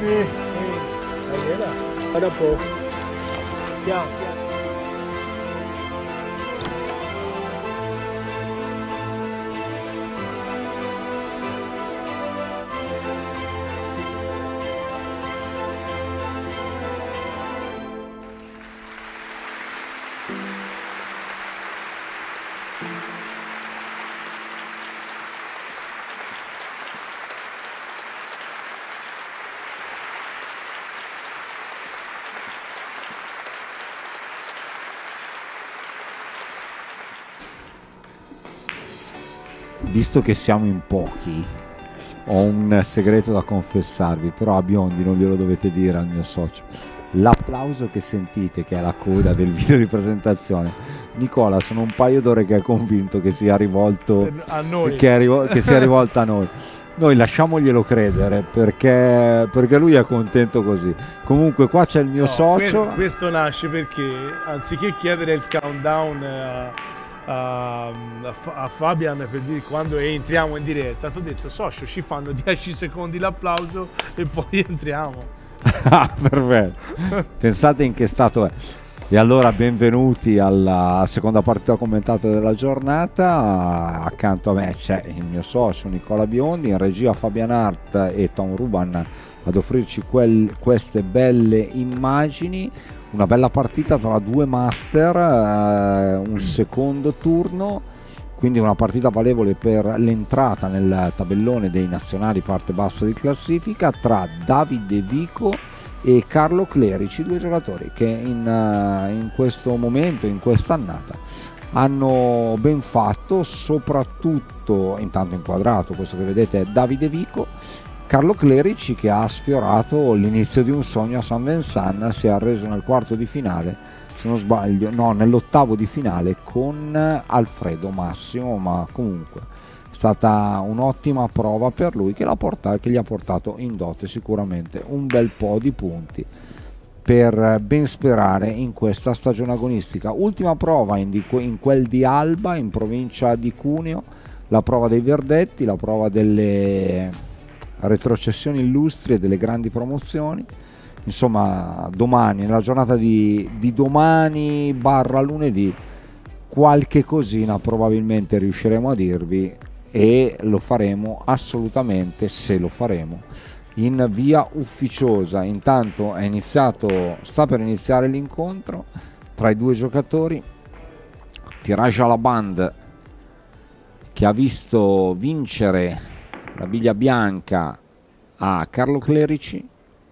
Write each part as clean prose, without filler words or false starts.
A dopo. Ciao. Visto che siamo in pochi, ho un segreto da confessarvi, però a Biondi non glielo dovete dire al mio socio. L'applauso che sentite, che è la coda del video di presentazione, Nicola, sono un paio d'ore che è convinto che sia rivolto A noi. che sia rivolta a noi. Noi lasciamoglielo credere perché lui è contento così. Comunque qua c'è il mio socio. Questo nasce perché anziché chiedere il countdown a Fabian per dire quando entriamo in diretta, ti ho detto socio, ci fanno 10 secondi l'applauso e poi entriamo. Ah, perfetto. Pensate in che stato è. E allora benvenuti alla seconda partita commentata della giornata. Accanto a me c'è il mio socio Nicola Biondi, in regia Fabian Hart e Tom Ruban ad offrirci queste belle immagini. Una bella partita tra due master, un secondo turno, quindi una partita valevole per l'entrata nel tabellone dei nazionali parte bassa di classifica tra Davide Vico e Carlo Clerici, due giocatori che in questo momento, in quest'annata, hanno ben fatto, soprattutto intanto inquadrato, questo che vedete è Davide Vico. Carlo Clerici che ha sfiorato l'inizio di un sogno a San Vincent, si è arreso nel quarto di finale, se non sbaglio, no, nell'ottavo di finale con Alfredo Massimo, ma comunque è stata un'ottima prova per lui che gli ha portato in dote sicuramente un bel po' di punti per ben sperare in questa stagione agonistica. Ultima prova in quel di Alba, in provincia di Cuneo, la prova dei verdetti, la prova delle retrocessioni illustri e delle grandi promozioni. Insomma, domani, nella giornata di domani barra lunedì, qualche cosina probabilmente riusciremo a dirvi, e lo faremo assolutamente, se lo faremo, in via ufficiosa. Intanto sta per iniziare l'incontro tra i due giocatori. Tirage à la bande che ha visto vincere la biglia bianca a Carlo Clerici.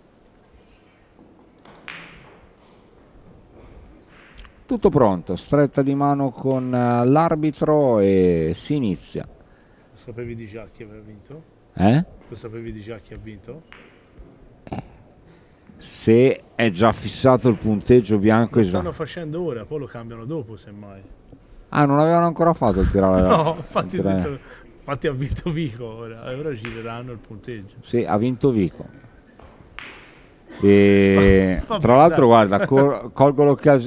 Tutto pronto, stretta di mano con l'arbitro e si inizia. Lo sapevi di già chi aveva vinto? Lo sapevi di già chi ha vinto? Se è già fissato il punteggio bianco, lo stanno facendo ora, poi lo cambiano dopo semmai. Ah, non avevano ancora fatto il tirare? No, infatti ha vinto Vico ora gireranno il punteggio. Sì, ha vinto Vico. E tra l'altro guarda, colgo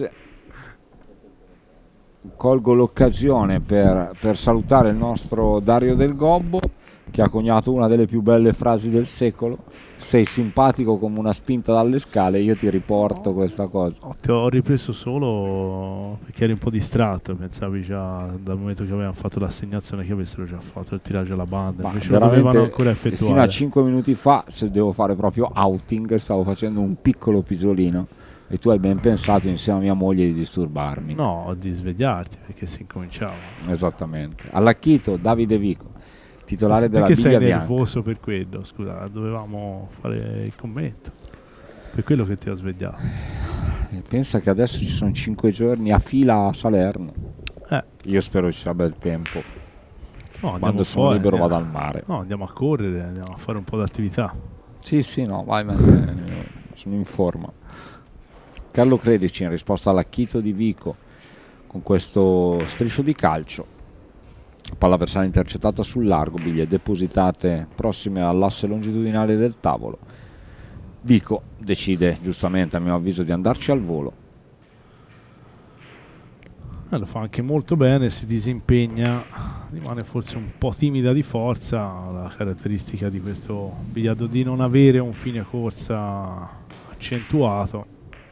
l'occasione per salutare il nostro Dario Del Gobbo, che ha coniato una delle più belle frasi del secolo: sei simpatico come una spinta dalle scale. Io ti riporto questa cosa. Ti ho ripreso solo perché eri un po' distratto, pensavi già dal momento che avevano fatto l'assegnazione che avessero già fatto il tiraggio alla banda, invece lo dovevano ancora effettuare. Fino a 5 minuti fa, se devo fare proprio outing, stavo facendo un piccolo pisolino e tu hai ben pensato insieme a mia moglie di disturbarmi. No, di svegliarti perché si incominciava. Esattamente. All'Acchito Davide Vico, titolare della biglia bianca. Perché sei nervoso per quello? Scusa, dovevamo fare il commento. Per quello che ti ho svegliato. Pensa che adesso ci sono 5 giorni a fila a Salerno. Io spero ci sia bel tempo. No, quando sono libero vado al mare. No, andiamo a correre, andiamo a fare un po' d'attività. Sì, no, vai, sono in forma. Carlo Clerici in risposta all'Acchito di Vico con questo striscio di calcio. Palla avversaria intercettata sul largo, biglie depositate prossime all'asse longitudinale del tavolo. Vico decide giustamente, a mio avviso, di andarci al volo. Lo fa anche molto bene, si disimpegna, rimane forse un po' timida di forza, la caratteristica di questo biliardo di non avere un fine corsa accentuato.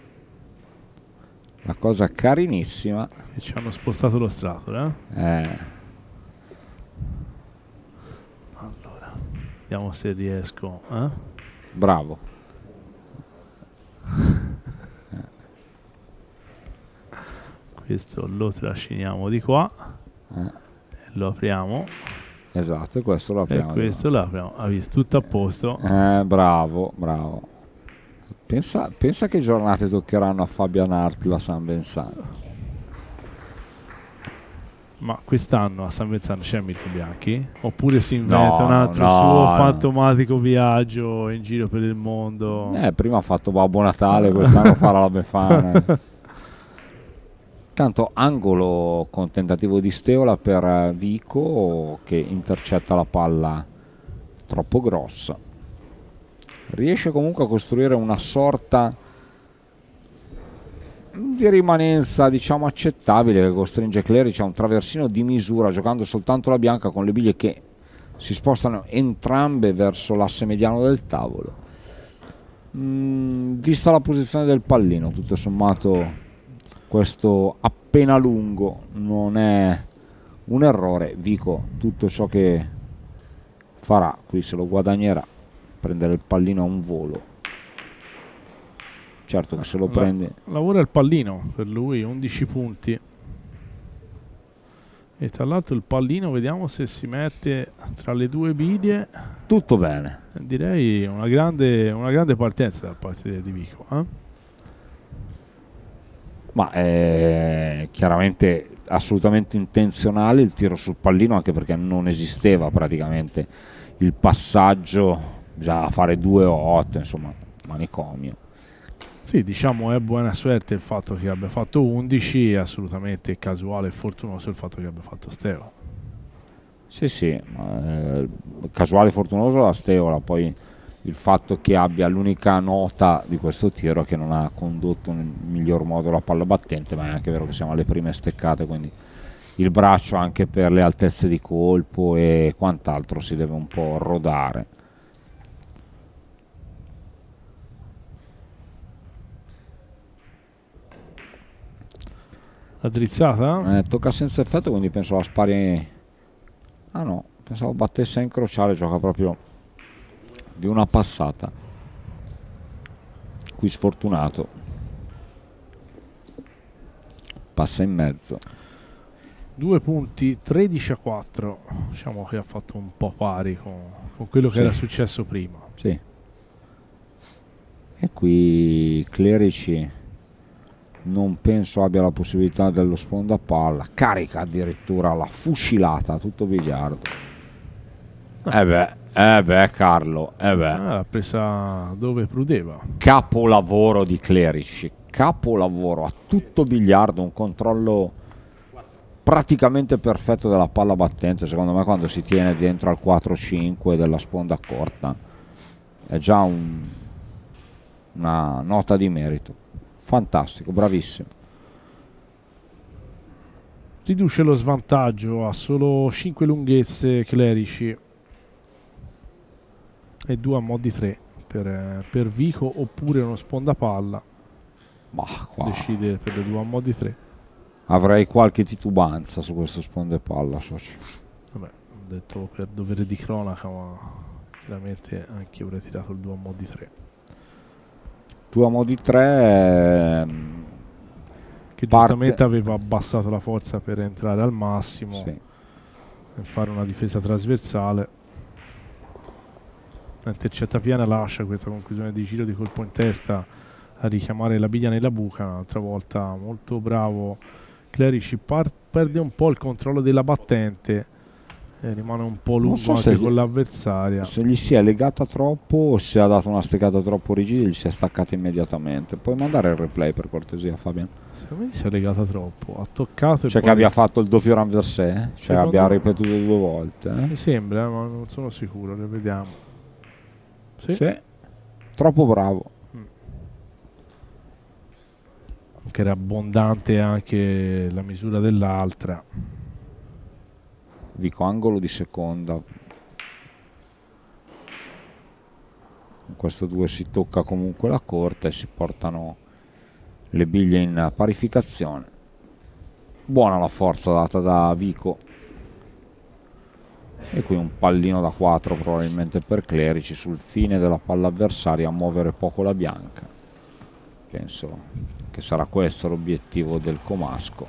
La cosa carinissima. E ci hanno spostato lo strato, Allora, vediamo se riesco. Bravo. Questo lo trasciniamo di qua. Lo apriamo. Esatto, e questo lo apriamo. E questo lo apriamo. Ha visto, tutto a posto. Bravo, bravo. Pensa che giornate toccheranno a Fabian Hart la San Benzano. Ma quest'anno a San Benzano c'è Mirko Bianchi? Oppure si inventa un altro suo fantomatico viaggio in giro per il mondo? Prima ha fatto Babbo Natale, quest'anno farà la Befana. Tanto angolo con tentativo di Steola per Vico che intercetta la palla troppo grossa. Riesce comunque a costruire una sorta di rimanenza, diciamo, accettabile, che costringe Clerici a un traversino di misura, giocando soltanto la bianca con le biglie che si spostano entrambe verso l'asse mediano del tavolo. Vista la posizione del pallino, tutto sommato questo appena lungo non è un errore. Vico tutto ciò che farà qui se lo guadagnerà, prendere il pallino a un volo. Certo che se lo prende, lavora il pallino per lui, 11 punti, e tra l'altro il pallino vediamo se si mette tra le due biglie. Tutto bene, direi una grande partenza da parte di Vico, ma è chiaramente assolutamente intenzionale il tiro sul pallino, anche perché non esisteva praticamente il passaggio già a fare 2-8, insomma, manicomio. Sì, diciamo è buona suerte il fatto che abbia fatto 11, è assolutamente casuale e fortunoso il fatto che abbia fatto Steola. Sì, casuale e fortunoso la Steola, poi il fatto che abbia l'unica nota di questo tiro che non ha condotto nel miglior modo la palla battente, ma è anche vero che siamo alle prime steccate, quindi il braccio anche per le altezze di colpo e quant'altro si deve un po' rodare. La drizzata? Tocca senza effetto, quindi penso la spari. Ah no, pensavo battesse a incrociare, gioca proprio di una passata. Qui sfortunato. Passa in mezzo. 2 punti, 13-4. Diciamo che ha fatto un po' pari con quello che era successo prima. Sì. E qui Clerici non penso abbia la possibilità dello sfondapalla, carica addirittura la fucilata, tutto biliardo. Carlo, l'ha presa dove prudeva. Capolavoro di Clerici, capolavoro, a tutto biliardo, un controllo praticamente perfetto della palla battente. Secondo me quando si tiene dentro al 4-5 della sponda corta è già una nota di merito. Fantastico, bravissimo. Riduce lo svantaggio a solo 5 lunghezze Clerici e 2 a mo' di 3 per Vico, oppure uno spondapalla. Decide per le 2 a mo' di 3. Avrei qualche titubanza su questo spondapalla, socio. Vabbè, ho detto per dovere di cronaca, ma chiaramente anche io avrei tirato il 2 a mo' di 3. 2 a mo' di 3 che giustamente aveva abbassato la forza per entrare al massimo e fare una difesa trasversale. La intercetta piena, lascia questa conclusione di giro di colpo in testa a richiamare la biglia nella buca. Un'altra volta molto bravo Clerici, perde un po' il controllo della battente, rimane un po' lungo anche con l'avversaria. Se gli si è legata troppo o se ha dato una steccata troppo rigida, gli si è staccata immediatamente. Puoi mandare il replay per cortesia, Fabian? Secondo me si è legata troppo, ha toccato, cioè che abbia fatto il doppio renversé, cioè abbia ripetuto 2 volte. Mi sembra, ma non sono sicuro, le vediamo. Sì. Troppo bravo. che era abbondante anche la misura dell'altra. Vico angolo di seconda. Con questo 2 si tocca comunque la corte e si portano le biglie in parificazione. Buona la forza data da Vico. E qui un pallino da 4 probabilmente per Clerici sul fine della palla avversaria, a muovere poco la bianca. Penso che sarà questo l'obiettivo del comasco.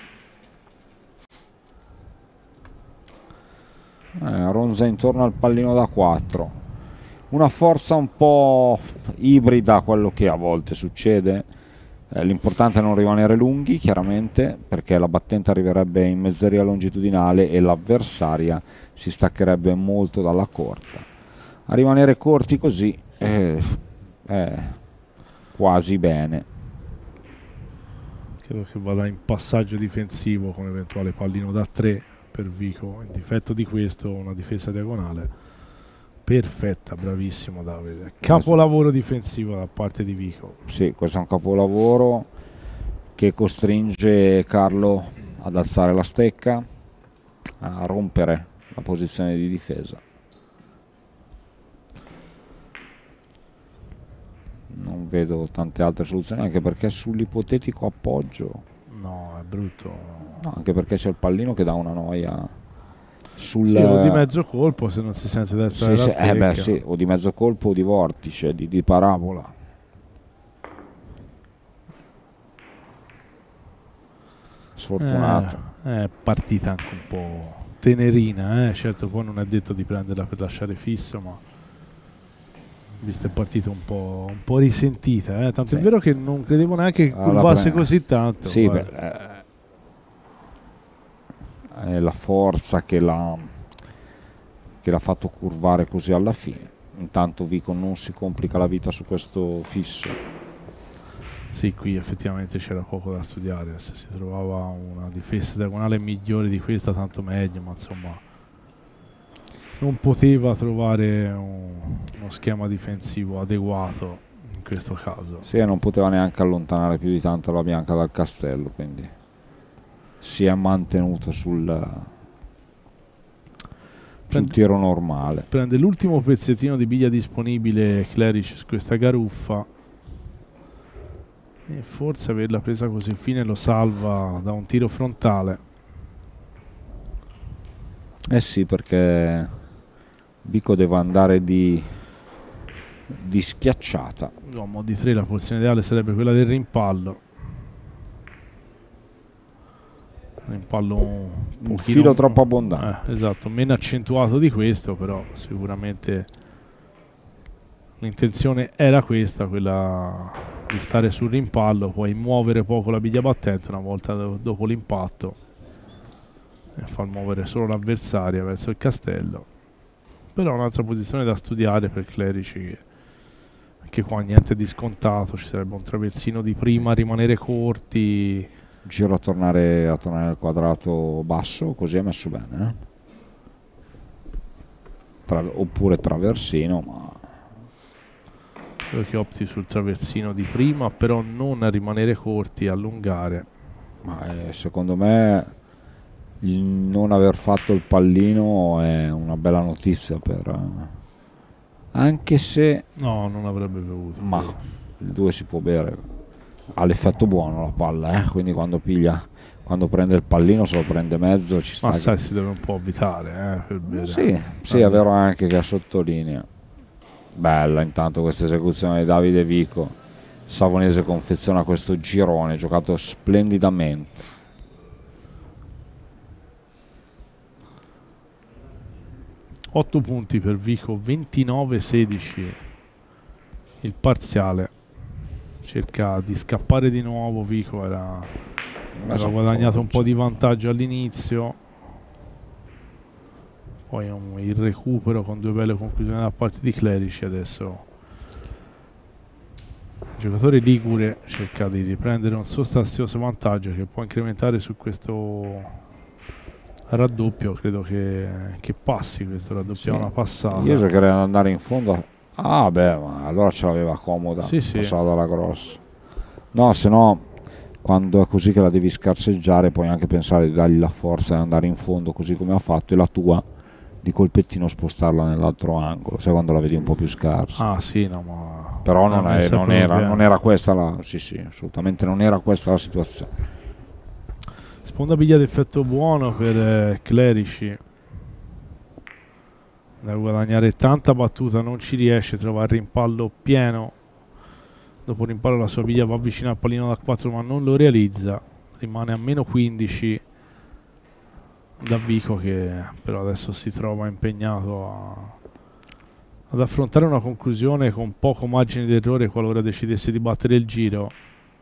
Ronza intorno al pallino da 4. Una forza un po' ibrida a quello che a volte succede. L'importante è non rimanere lunghi, chiaramente, perché la battente arriverebbe in mezzeria longitudinale e l'avversaria si staccherebbe molto dalla corta. A rimanere corti così è quasi bene. Credo che vada in passaggio difensivo con eventuale pallino da 3 per Vico. In difetto di questo, una difesa diagonale perfetta, bravissimo Davide. Capolavoro difensivo da parte di Vico. Sì, questo è un capolavoro che costringe Carlo ad alzare la stecca, a rompere la posizione di difesa. Non vedo tante altre soluzioni, anche perché sull'ipotetico appoggio no, è brutto. No, anche perché c'è il pallino che dà una noia sul... Sì, o di mezzo colpo se non si sente da alzare la stecca. Sì, o di mezzo colpo o di vortice, di parabola. Sfortunato. È partita anche un po' tenerina, certo poi non è detto di prenderla per lasciare fisso, ma visto è partita un po' risentita, tanto sì. È vero che non credevo neanche che curvasse così tanto. Sì, è la forza che l'ha fatto curvare così alla fine. Intanto Vico non si complica la vita su questo fisso. Sì, qui effettivamente c'era poco da studiare, se si trovava una difesa diagonale migliore di questa tanto meglio, ma insomma non poteva trovare uno schema difensivo adeguato in questo caso. Sì, non poteva neanche allontanare più di tanto la bianca dal castello, quindi si è mantenuto sul tiro normale. Prende l'ultimo pezzettino di biglia disponibile Clerici su questa garuffa e forse averla presa così fine lo salva da un tiro frontale. Sì, perché Vico deve andare di schiacciata. Uomo di 3, la posizione ideale sarebbe quella del rimpallo. Rimpallo un filo troppo abbondante. Esatto, meno accentuato di questo, però sicuramente l'intenzione era questa, quella di stare sul rimpallo, poi muovere poco la biglia battente una volta dopo l'impatto e far muovere solo l'avversaria verso il castello. Però un'altra posizione da studiare per Clerici, anche qua niente di scontato, ci sarebbe un traversino di prima, rimanere corti, giro a tornare al quadrato basso, così è messo bene, oppure traversino, ma credo che opti sul traversino di prima, però non a rimanere corti, allungare. Ma secondo me il non aver fatto il pallino è una bella notizia anche se no, non avrebbe bevuto, ma il 2 si può bere, ha l'effetto buono la palla, quindi quando prende il pallino, se lo prende mezzo, ci sta. Ma sai, si deve un po' avvitare per bere. Sì, è vero anche che sottolinea. Bella intanto questa esecuzione di Davide Vico. Savonese confeziona questo girone giocato splendidamente. Otto punti per Vico, 29-16 il parziale. Cerca di scappare di nuovo Vico, aveva guadagnato un po' di vantaggio all'inizio, poi il recupero con 2 belle conclusioni da parte di Clerici. Adesso il giocatore ligure cerca di riprendere un sostanzioso vantaggio che può incrementare su questo raddoppio. Credo che passi questo raddoppio, sì, una passata. Io cercherei di andare in fondo. Ma allora ce l'aveva comoda, sì. passata dalla grossa. No, se no quando è così che la devi scarseggiare puoi anche pensare di dargli la forza di andare in fondo così come ha fatto, e la tua di colpettino spostarla nell'altro angolo, sai, quando la vedi un po' più scarsa. Ah sì, no, ma Però l'ha messa non proprio era, piano. non era questa la... Sì, sì, assolutamente non era questa la situazione. Sponda piglia d'effetto buono per Clerici. Da guadagnare tanta battuta, non ci riesce, trova il rimpallo pieno. Dopo il rimpallo la sua piglia va vicino al pallino da 4 ma non lo realizza. Rimane a meno 15 da Vico, che però adesso si trova impegnato ad affrontare una conclusione con poco margine di errore qualora decidesse di battere il giro.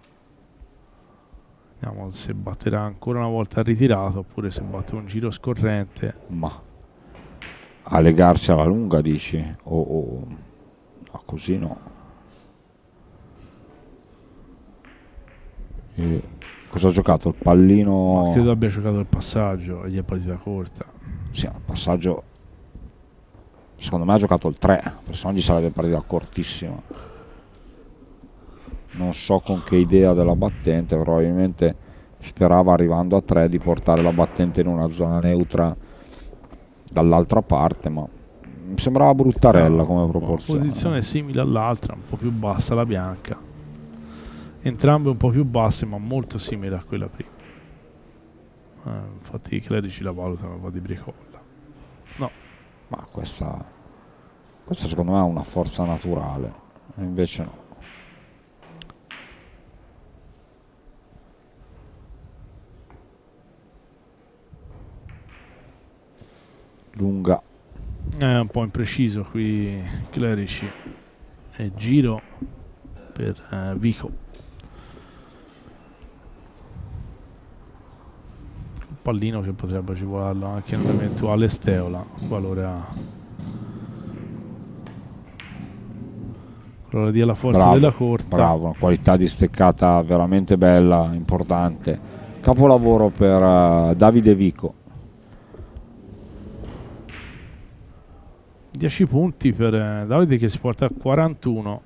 Vediamo se batterà ancora una volta ritirato oppure se batte un giro scorrente. Ma a legarsi alla lunga dici? No, così no. Cosa ha giocato? Il pallino? Ma credo abbia giocato il passaggio e gli è partita corta. Sì, il passaggio secondo me ha giocato il 3, perché se no gli sarebbe partita cortissima. Non so con che idea della battente, probabilmente sperava arrivando a 3 di portare la battente in una zona neutra dall'altra parte, ma mi sembrava bruttarella come proporzione. Posizione simile all'altra, un po' più bassa la bianca. Entrambe un po' più basse ma molto simili a quella prima. Infatti i Clerici la valutano un po' di bricola. No. Ma questa secondo me ha una forza naturale, invece no. Lunga. È un po' impreciso qui Clerici. E giro per Vico. Pallino che potrebbe agevolarlo anche in un'eventuale steola qualora dia la forza Bravo, della corta. bravo, una qualità di steccata veramente bella, importante. Capolavoro per Davide Vico. 10 punti per Davide che si porta a 41.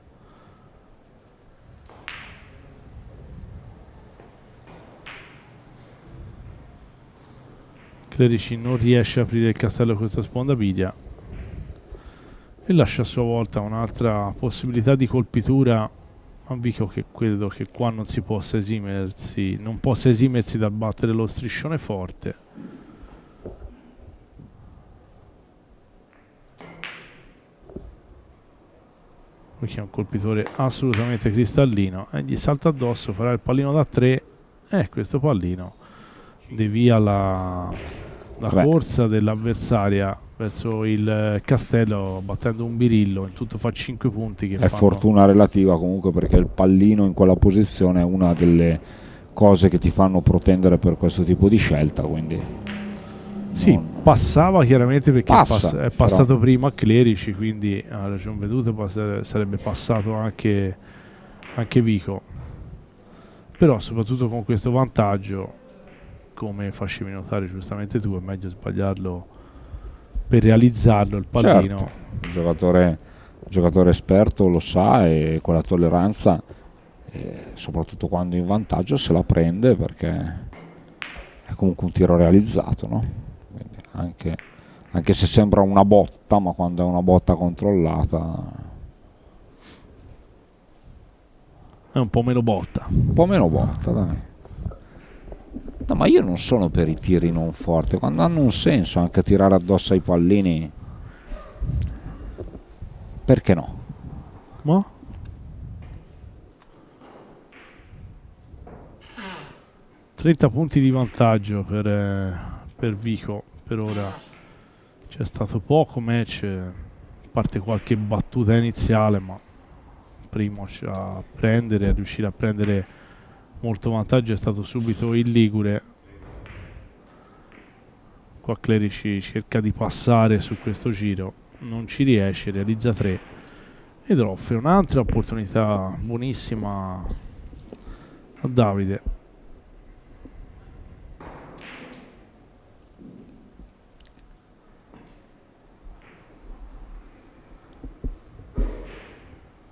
Clerici non riesce a aprire il castello con questa sponda piglia e lascia a sua volta un'altra possibilità di colpitura a Vico, che credo che qua non possa esimersi dal battere lo striscione forte. Qui è un colpitore assolutamente cristallino e gli salta addosso, farà il pallino da 3 e questo pallino devia la corsa dell'avversaria verso il castello battendo un birillo. In tutto fa 5 punti che è fortuna relativa comunque, perché il pallino in quella posizione è una delle cose che ti fanno protendere per questo tipo di scelta, quindi sì, passava chiaramente perché è passato però prima a Clerici, quindi a ragion veduta sarebbe passato anche Vico, però soprattutto con questo vantaggio, come facevi notare giustamente tu, è meglio sbagliarlo per realizzarlo il pallino. Certo, il giocatore esperto lo sa, e quella tolleranza, soprattutto quando in vantaggio, se la prende, perché è comunque un tiro realizzato, no? Quindi anche se sembra una botta, ma quando è una botta controllata è un po' meno botta. Un po' meno botta, dai. No, ma io non sono per i tiri non forti, quando hanno un senso anche tirare addosso ai pallini, perché no? Ma? ...30 punti di vantaggio per Vico per ora. C'è stato poco match, a parte qualche battuta iniziale, ma primo a riuscire a prendere molto vantaggio è stato subito il Ligure. Qua Clerici cerca di passare su questo giro, non ci riesce, realizza 3 ed offre un'altra opportunità buonissima a Davide.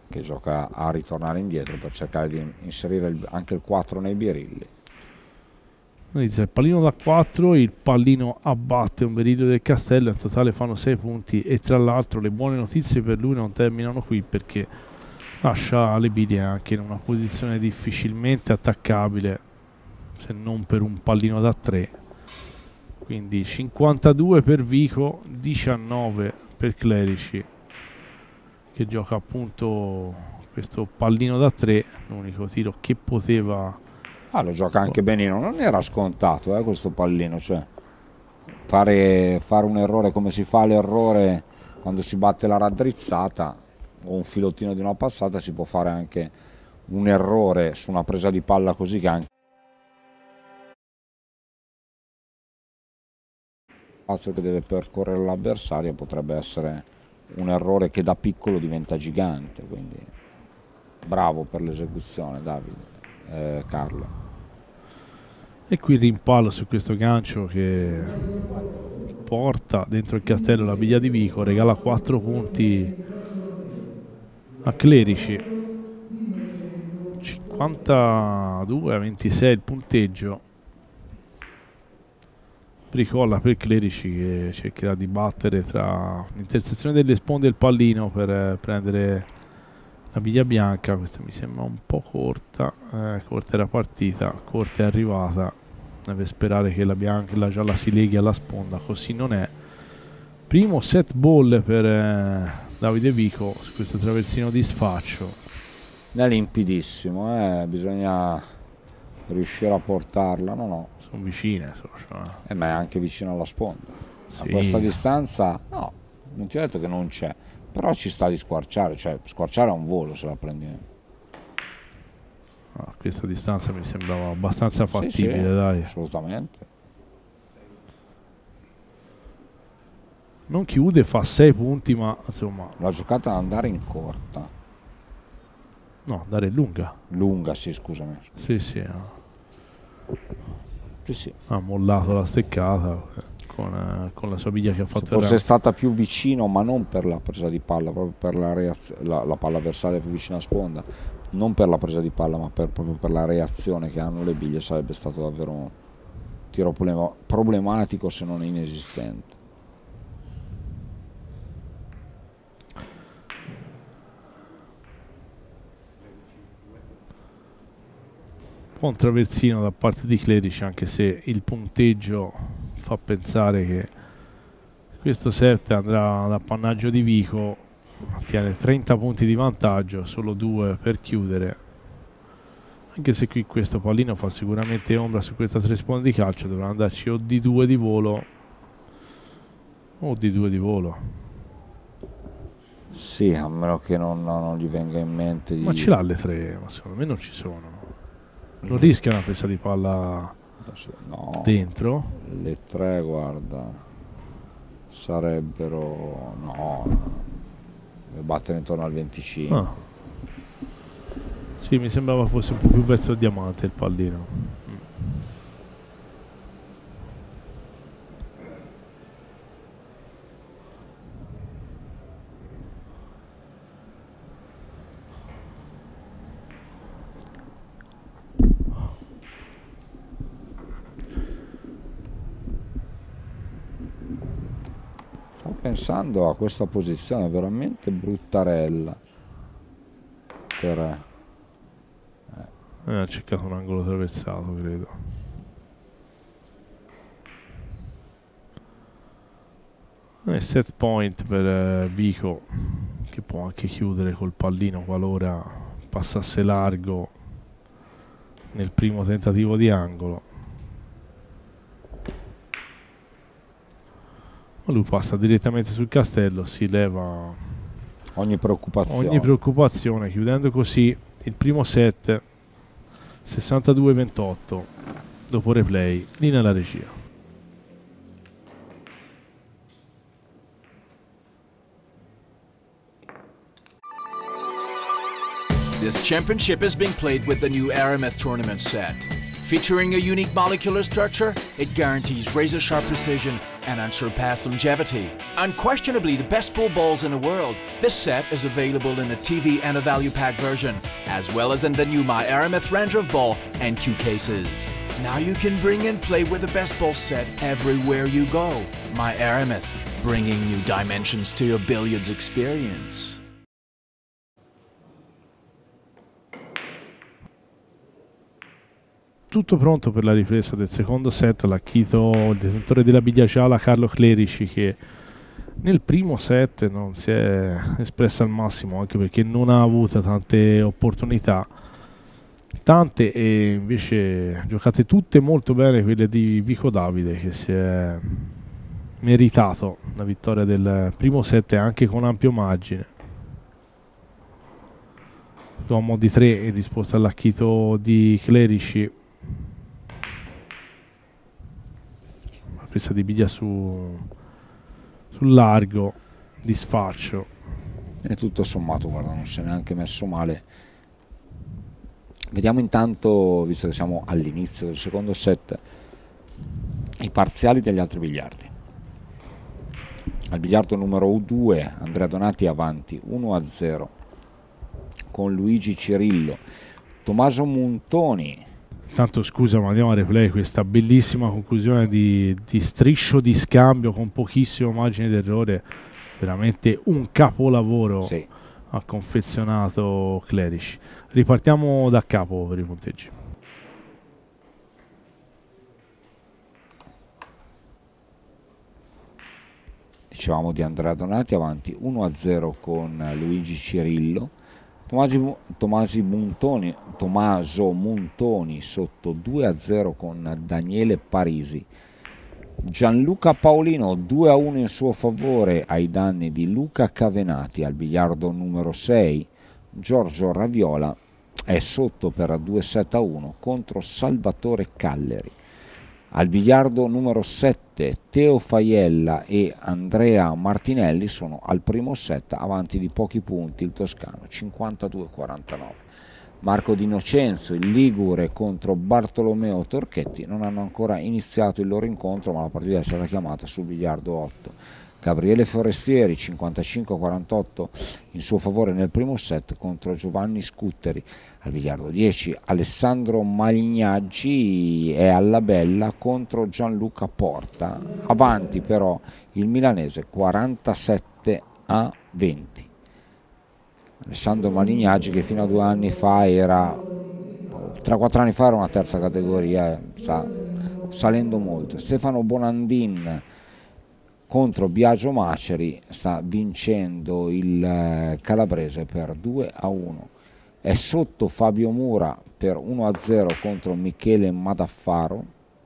che gioca a ritornare indietro per cercare di inserire anche il 4 nei birilli. Inizia il pallino da 4, il pallino abbatte un berillio del Castello, in totale fanno 6 punti e tra l'altro le buone notizie per lui non terminano qui, perché lascia le biglie anche in una posizione difficilmente attaccabile, se non per un pallino da 3. Quindi 52 per Vico, 19 per Clerici, che gioca appunto questo pallino da 3, l'unico tiro che poteva. Lo gioca anche benino, non era scontato questo pallino, cioè fare un errore come si fa l'errore quando si batte la raddrizzata o un filottino di una passata, si può fare anche un errore su una presa di palla così, che anche spazio che deve percorrere l'avversario potrebbe essere un errore che da piccolo diventa gigante, quindi bravo per l'esecuzione Davide, Carlo. E qui rimpallo su questo gancio che porta dentro il castello la biglia di Vico, regala 4 punti a Clerici. 52-26 il punteggio. Bricola per Clerici che cercherà di battere tra l'intersezione delle sponde e il pallino per prendere la biglia bianca. Questa mi sembra un po' corta, corta era partita, corta è arrivata, deve sperare che la bianca e la gialla si leghi alla sponda, così non è. Primo set ball per Davide Vico su questo traversino di sfaccio. È limpidissimo, bisogna riuscire a portarla, no. Sono vicine, ma è anche vicino alla sponda. Sì. A questa distanza, no, non ti ho detto che non c'è, però ci sta di squarciare, cioè squarciare a un volo se la prendi. A questa distanza mi sembrava abbastanza fattibile, sì, dai. Assolutamente. Non chiude, fa 6 punti, ma insomma. La giocata è andare in corta. No, andare lunga. Lunga, sì, scusami. Sì, sì. Sì. Ha mollato la steccata con la sua biglia che ha fatto. Se fosse stata più vicino, ma non per la presa di palla, proprio per la palla avversaria più vicina a sponda, non per la presa di palla, ma proprio per la reazione che hanno le biglie, sarebbe stato davvero un tiro problematico, se non inesistente. Un traversino da parte di Clerici, anche se il punteggio fa pensare che questo set andrà ad appannaggio di Vico, ottiene 30 punti di vantaggio, solo 2 per chiudere, anche se qui questo pallino fa sicuramente ombra su questa 3 sponde di calcio. Dovrà andarci o di 2 di volo o di 2 di volo. Sì, a meno che non gli venga in mente di... Ma ce l'ha le 3, ma secondo me non ci sono. Non rischia una presa di palla dentro? Le 3, guarda, sarebbero... no, deve battere intorno al 25. Sì, mi sembrava fosse un po' più verso il diamante il pallino. Pensando a questa posizione veramente bruttarella ha cercato un angolo traversato, credo. Set point per Vico, che può anche chiudere col pallino qualora passasse largo nel primo tentativo di angolo. Lui passa direttamente sul castello, si leva ogni preoccupazione. Chiudendo così il primo set 62-28 dopo replay. Linea alla regia. This championship is being played with the new Aramith tournament set. Featuring a unique molecular structure, it guarantees razor-sharp precision and unsurpassed longevity. Unquestionably the best pool balls in the world, this set is available in a TV and a value pack version, as well as in the new My Aramith range of ball and cue cases. Now you can bring and play with the best ball set everywhere you go. My Aramith, bringing new dimensions to your billiards experience. Tutto pronto per la ripresa del secondo set. L'Akito, il detentore della biglia gialla, Carlo Clerici, che nel primo set non si è espressa al massimo, anche perché non ha avuto tante opportunità, e invece giocate tutte molto bene quelle di Vico Davide, che si è meritato la vittoria del primo set anche con ampio margine. Uomo di 3 in risposta all'Akito di Clerici. Presa di biglia sul largo, di sfaccio. E tutto sommato, guarda, non si è neanche messo male. Vediamo intanto, visto che siamo all'inizio del secondo set, i parziali degli altri biliardi. Al biliardo numero 2 Andrea Donati avanti 1-0 con Luigi Cirillo. Tommaso Montoni. Tanto scusa, ma andiamo a replay questa bellissima conclusione di striscio di scambio con pochissimo margine d'errore. Veramente un capolavoro, sì. Ha confezionato Clerici. Ripartiamo da capo per i punteggi. Dicevamo di Andrea Donati avanti 1-0 con Luigi Cirillo. Tommaso Montoni sotto 2-0 con Daniele Parisi. Gianluca Paolino 2-1 in suo favore ai danni di Luca Cavenati. Al biliardo numero 6 Giorgio Raviola è sotto per 2-7-1 contro Salvatore Calleri. Al biliardo numero 7 Teo Faiella e Andrea Martinelli sono al primo set avanti di pochi punti il toscano 52-49. Marco D'Innocenzo, il ligure contro Bartolomeo Torchetti non hanno ancora iniziato il loro incontro, ma la partita è stata chiamata sul biliardo 8. Gabriele Forestieri 55-48 in suo favore nel primo set contro Giovanni Scutteri. Al biliardo 10 Alessandro Malignaggi è alla bella contro Gianluca Porta, avanti però il milanese 47-20. Alessandro Malignaggi, che fino a 2 anni fa era, 3-4 anni fa era una terza categoria, sta salendo molto. Stefano Bonandin contro Biagio Maceri sta vincendo il calabrese per 2-1. È sotto Fabio Mura per 1-0 contro Michele Madaffaro.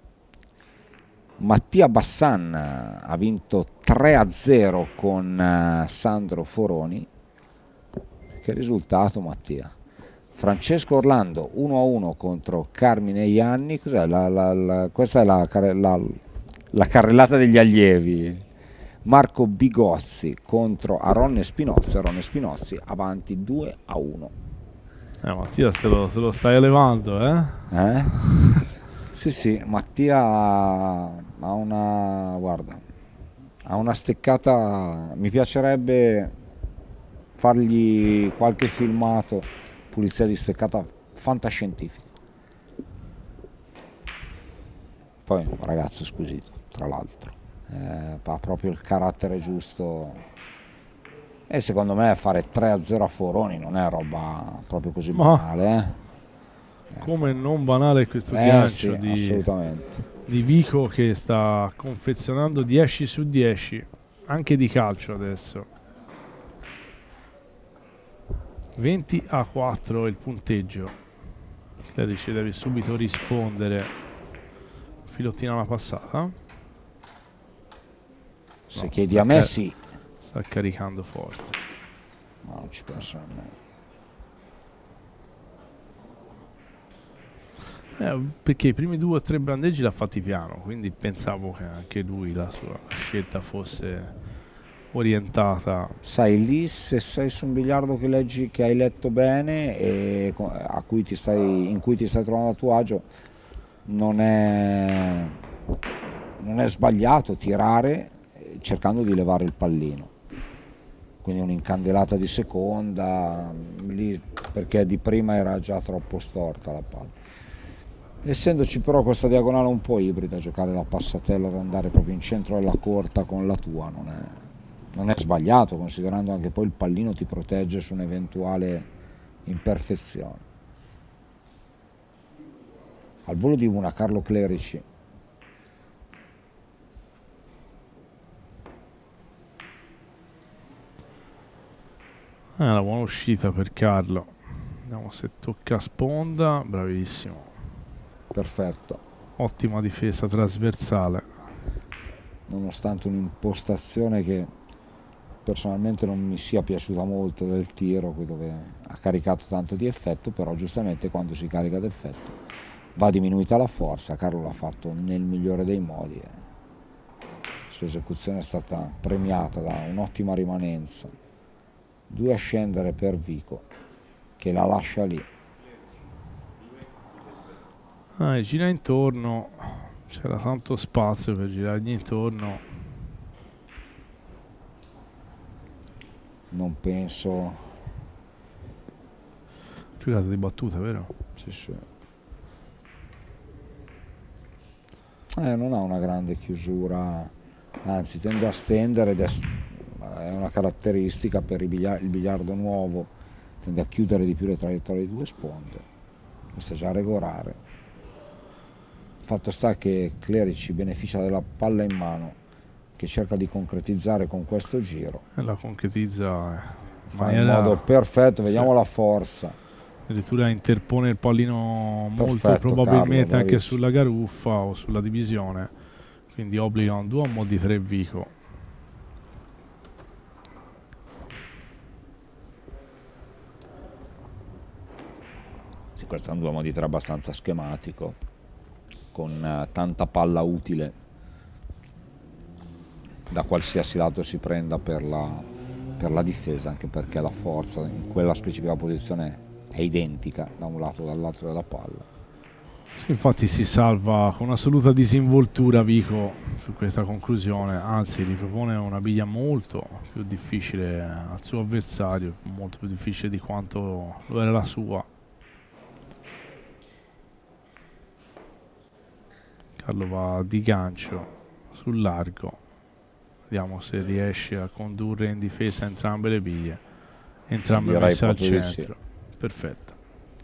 Mattia Bassan ha vinto 3-0 con Sandro Foroni. Che risultato, Mattia? Francesco Orlando 1-1 contro Carmine Ianni. Cos'è? Questa è la carrellata degli allievi. Marco Bigozzi contro Aronne Spinozzi avanti 2-1. Mattia, te lo stai elevando, eh? Sì, Mattia ha una steccata. Mi piacerebbe fargli qualche filmato, pulizia di steccata fantascientifica. Poi un ragazzo squisito, tra l'altro, ha proprio il carattere giusto, e secondo me fare 3-0 a Foroni non è roba proprio così banale. Come non banale questo gancio sì, assolutamente, di Vico, che sta confezionando 10 su 10 anche di calcio adesso. 20-4 il punteggio. Clerici deve subito rispondere. Filottina una passata. Se chiedi a me, sì. Sta caricando forte. Ma non ci penso nemmeno. Perché i primi 2 o 3 brandeggi l'ha fatti piano, quindi pensavo che anche lui la sua scelta fosse orientata. Sai, lì se sei su un biliardo che leggi, che hai letto bene e in cui ti stai trovando a tuo agio, non è non è sbagliato tirare cercando di levare il pallino, quindi un'incandelata di seconda lì, perché di prima era già troppo storta la palla. Essendoci però questa diagonale un po' ibrida, giocare la passatella ad andare proprio in centro della corta con la tua non è sbagliato, considerando anche poi il pallino ti protegge su un'eventuale imperfezione. Al volo di una Carlo Clerici. Una buona uscita per Carlo. Vediamo se tocca sponda. Bravissimo. Perfetto. Ottima difesa trasversale. Nonostante un'impostazione che personalmente non mi sia piaciuta molto del tiro, qui dove ha caricato tanto di effetto, però giustamente quando si carica d'effetto va diminuita la forza. Carlo l'ha fatto nel migliore dei modi. La sua esecuzione è stata premiata da un'ottima rimanenza. 2 a scendere per Vico, che la lascia lì. Gira intorno, c'era tanto spazio per girargli intorno. Non penso. Giocata di battuta, vero? Sì, sì. Non ha una grande chiusura, anzi tende a stendere ed è una caratteristica per il biliardo nuovo, tende a chiudere di più le traiettorie di 2 sponde. Questo è già regolare. Fatto sta che Clerici beneficia della palla in mano, che cerca di concretizzare con questo giro. E la concretizza Fa in modo perfetto, vediamo sì. La forza. Addirittura interpone il pallino molto Perfetto, probabilmente Carlo, anche sulla garuffa o sulla divisione, quindi obbliga un 2 a mo' di 3 Vico. Sì, questo è un 2 a mo' di 3 abbastanza schematico, con tanta palla utile da qualsiasi lato si prenda per la difesa, anche perché la forza in quella specifica posizione è identica da un lato e dall'altro della palla. Sì, infatti si salva con assoluta disinvoltura Vico su questa conclusione, anzi ripropone una biglia molto più difficile al suo avversario, molto più difficile di quanto lo era la sua. Carlo va di gancio sul largo, vediamo se riesce a condurre in difesa entrambe le biglie, entrambe messe al centro. Sì. Perfetto.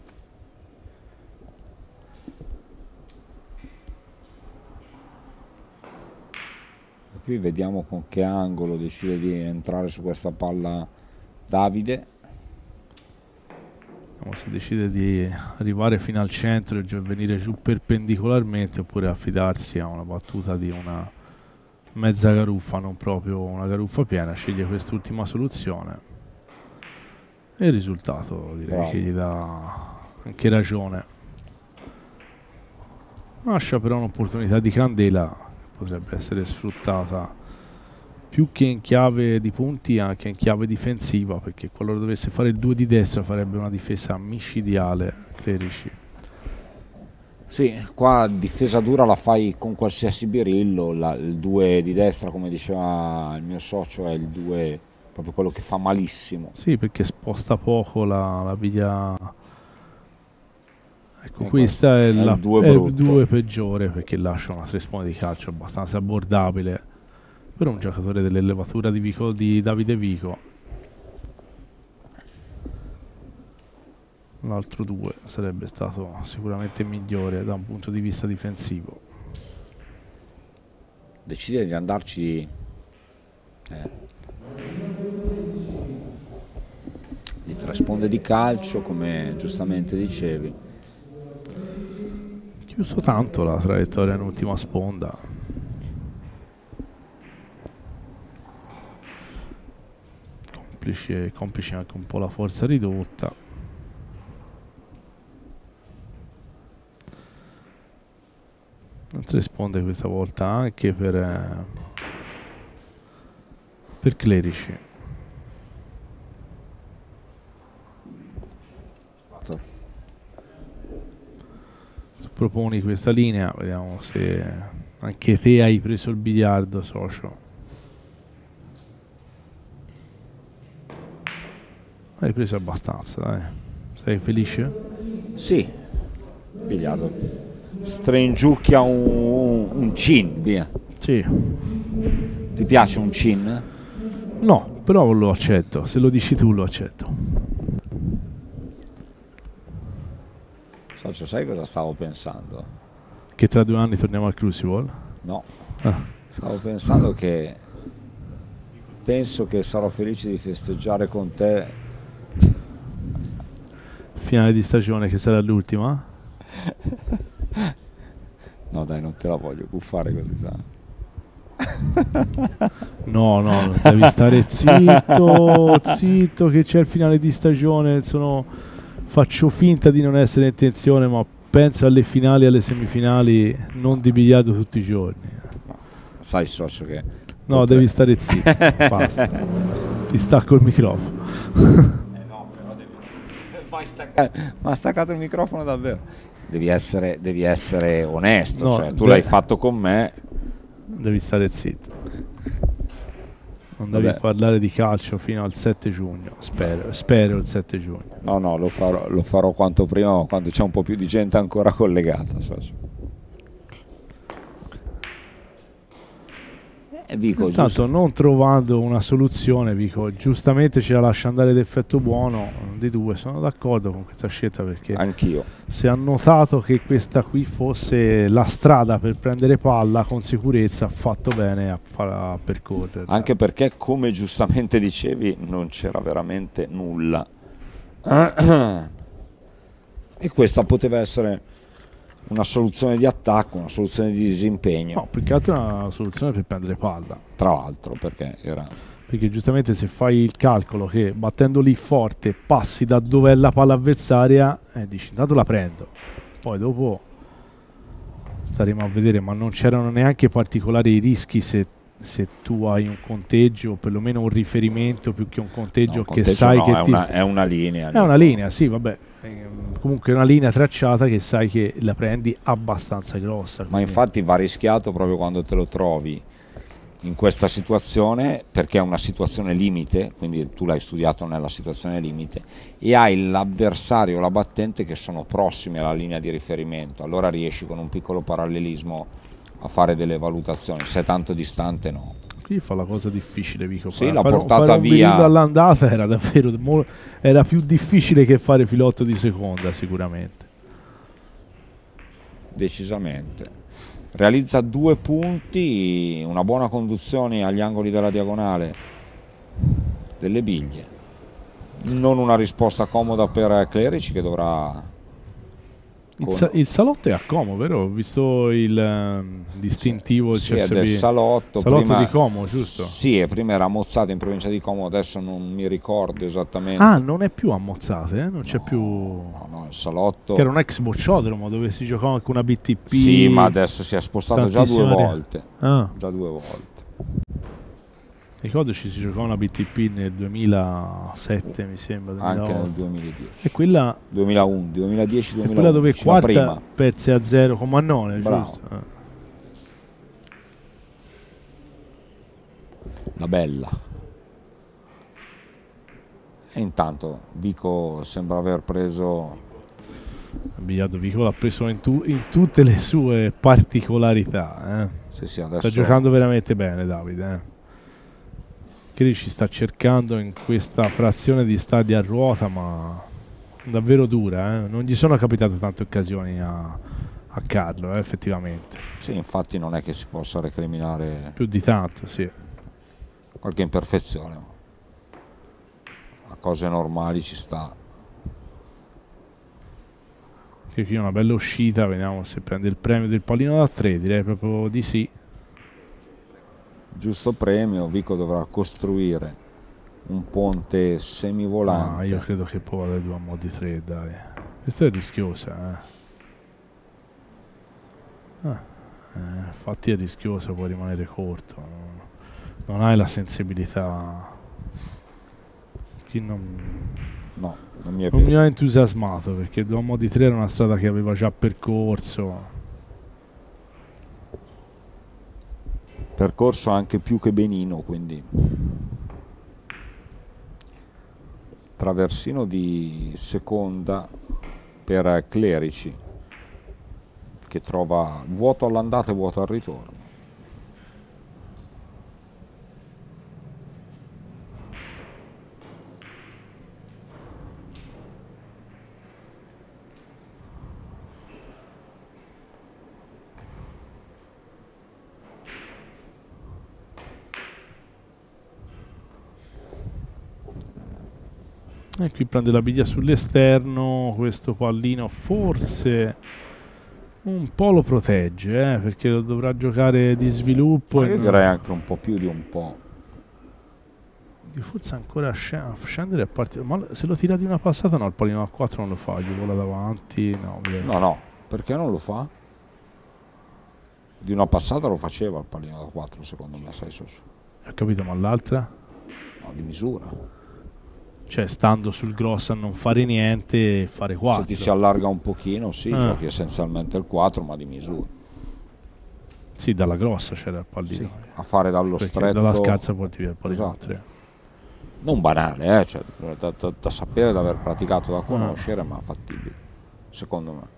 Qui vediamo con che angolo decide di entrare su questa palla Davide. Vediamo se decide di arrivare fino al centro e venire giù perpendicolarmente, oppure affidarsi a una battuta di una mezza garuffa, non proprio una garuffa piena. Sceglie quest'ultima soluzione e il risultato direi che gli dà anche ragione. Lascia però un'opportunità di candela che potrebbe essere sfruttata più che in chiave di punti, anche in chiave difensiva, perché qualora dovesse fare il 2 di destra farebbe una difesa micidiale Clerici. Sì, qua difesa dura la fai con qualsiasi birillo, il 2 di destra, come diceva il mio socio, è il 2 proprio quello che fa malissimo. Sì, perché sposta poco la biglia. Ecco, questa è il 2 peggiore, perché lascia una 3 sponde di calcio abbastanza abbordabile per un giocatore dell'elevatura di Davide Vico. L'altro 2 sarebbe stato sicuramente migliore da un punto di vista difensivo. Decide di andarci di 3 sponde di calcio, come giustamente dicevi. Chiuso tanto la traiettoria in ultima sponda. Complice anche un po' la forza ridotta. Risponde questa volta anche per Clerici. Proponi questa linea, vediamo se Anche te hai preso il biliardo, socio. Hai preso abbastanza, dai. Sei felice? Sì, biliardo. Stringiucchia un cin, via. Sì. Ti piace un cin? No, però lo accetto. Se lo dici tu lo accetto. Socio, sai cosa stavo pensando? Che tra 2 anni torniamo al Crucible? No, Ah. stavo pensando che penso che sarò felice di festeggiare con te. Finale di stagione che sarà l'ultima? No dai, non te la voglio buffare così tanto. No, devi stare zitto, zitto che c'è il finale di stagione. Faccio finta di non essere in tensione, ma penso alle finali e alle semifinali, non di biliardo tutti i giorni. Sai socio che... No, devi stare zitto, basta. Ti stacco il microfono. No, però devi... Ma ha staccato il microfono davvero. Devi essere onesto, No, cioè tu l'hai fatto con me. Devi stare zitto. Non Vabbè. devi parlare di calcio fino al 7 giugno. Spero il 7 giugno. No, lo farò quanto prima, quando c'è un po' più di gente ancora collegata, socio. Vico, Intanto, giusto? non trovando una soluzione, Vico, giustamente ce la lascia andare d'effetto buono di 2. Sono d'accordo con questa scelta, perché Anch'io. si è notato che questa qui fosse la strada per prendere palla con sicurezza, ha fatto bene a percorrere. Anche perché, come giustamente dicevi, non c'era veramente nulla. E questa poteva essere una soluzione di attacco, una soluzione di disimpegno. No, più che altro è una soluzione per prendere palla. Tra l'altro, perché era... Perché giustamente se fai il calcolo che battendo lì forte passi da dove è la palla avversaria, dici intanto la prendo, poi dopo staremo a vedere, ma non c'erano neanche particolari rischi se tu hai un conteggio, o perlomeno un riferimento più che un conteggio, No, che sai no, che è una linea. è una linea, sì, vabbè. Comunque è una linea tracciata che sai che la prendi abbastanza grossa. Ma infatti va rischiato proprio quando te lo trovi in questa situazione, perché è una situazione limite, quindi tu l'hai studiato nella situazione limite, e hai l'avversario o la battente che sono prossimi alla linea di riferimento, allora riesci con un piccolo parallelismo a fare delle valutazioni. Se è tanto distante, no. Qui fa la cosa difficile, Vico. Sì, l'ha fare portata un via all'andata era davvero era più difficile che fare filotto di seconda, sicuramente. Decisamente. Realizza 2 punti, una buona conduzione agli angoli della diagonale delle biglie. Non una risposta comoda per Clerici, che dovrà... Il salotto è a Como, vero? Ho visto il distintivo sì, CSB. è del salotto Salotto di Como, giusto? Sì, prima era a Mozzate in provincia di Como, adesso non mi ricordo esattamente. Ah, non è più a Mozzate, non c'è più... No, il salotto... Che era un ex bocciodromo dove si giocava anche una BTP. Sì, ma adesso si è spostato già 2 volte. Ah. Già 2 volte. Ricordo ci si giocava una BTP nel 2007, mi sembra. 2008. Anche nel 2010. E quella 2001, 2010, 2011. è quella dove quarta prima. perse a 0 con Mannone, Bravo. giusto? La bella. E intanto Vico sembra aver preso... Biliardo Vico l'ha preso in tutte le sue particolarità. Sì, adesso... Sta giocando veramente bene, Davide. Che ci sta cercando in questa frazione di stadi a ruota, ma davvero dura. Non gli sono capitate tante occasioni a Carlo, effettivamente. Sì, infatti non è che si possa recriminare più di tanto, sì. Qualche imperfezione, ma a cose normali ci sta. Che qui è una bella uscita, vediamo se prende il premio del pallino da 3, direi proprio di sì. Giusto premio, Vico dovrà costruire un ponte semivolante. Io credo che può avere 2 a mo' di 3, dai. Questa è rischiosa, infatti è rischiosa, può rimanere corto. Non hai la sensibilità. Chi non... No, non mi è non mi piaciuto. ha entusiasmato, perché 2 a mo' di 3 era una strada che aveva già percorso. percorso anche più che benino, quindi traversino di seconda per Clerici, che trova vuoto all'andata e vuoto al ritorno. E qui prende la biglia sull'esterno, questo pallino forse un po' lo protegge, perché lo dovrà giocare di sviluppo. Ma io direi anche un po' più di un po'. Forse ancora a scendere a partire. Ma se lo tira di una passata, no, il pallino a 4 non lo fa, gli vola davanti. No, no, perché non lo fa? Di una passata lo faceva il pallino da 4, secondo me, sai Soso. Ho capito, ma l'altra? No, di misura. Cioè, stando sul grosso a non fare niente e fare 4. Se ti si allarga un pochino, sì, giochi essenzialmente il 4, ma di misura. Sì, dalla grossa c'era il pallino. Sì, a fare dallo perché stretto. Dalla scalza porti via il pallino. Esatto. Non banale, cioè, da sapere, da aver praticato, da conoscere, ma fattibile, secondo me.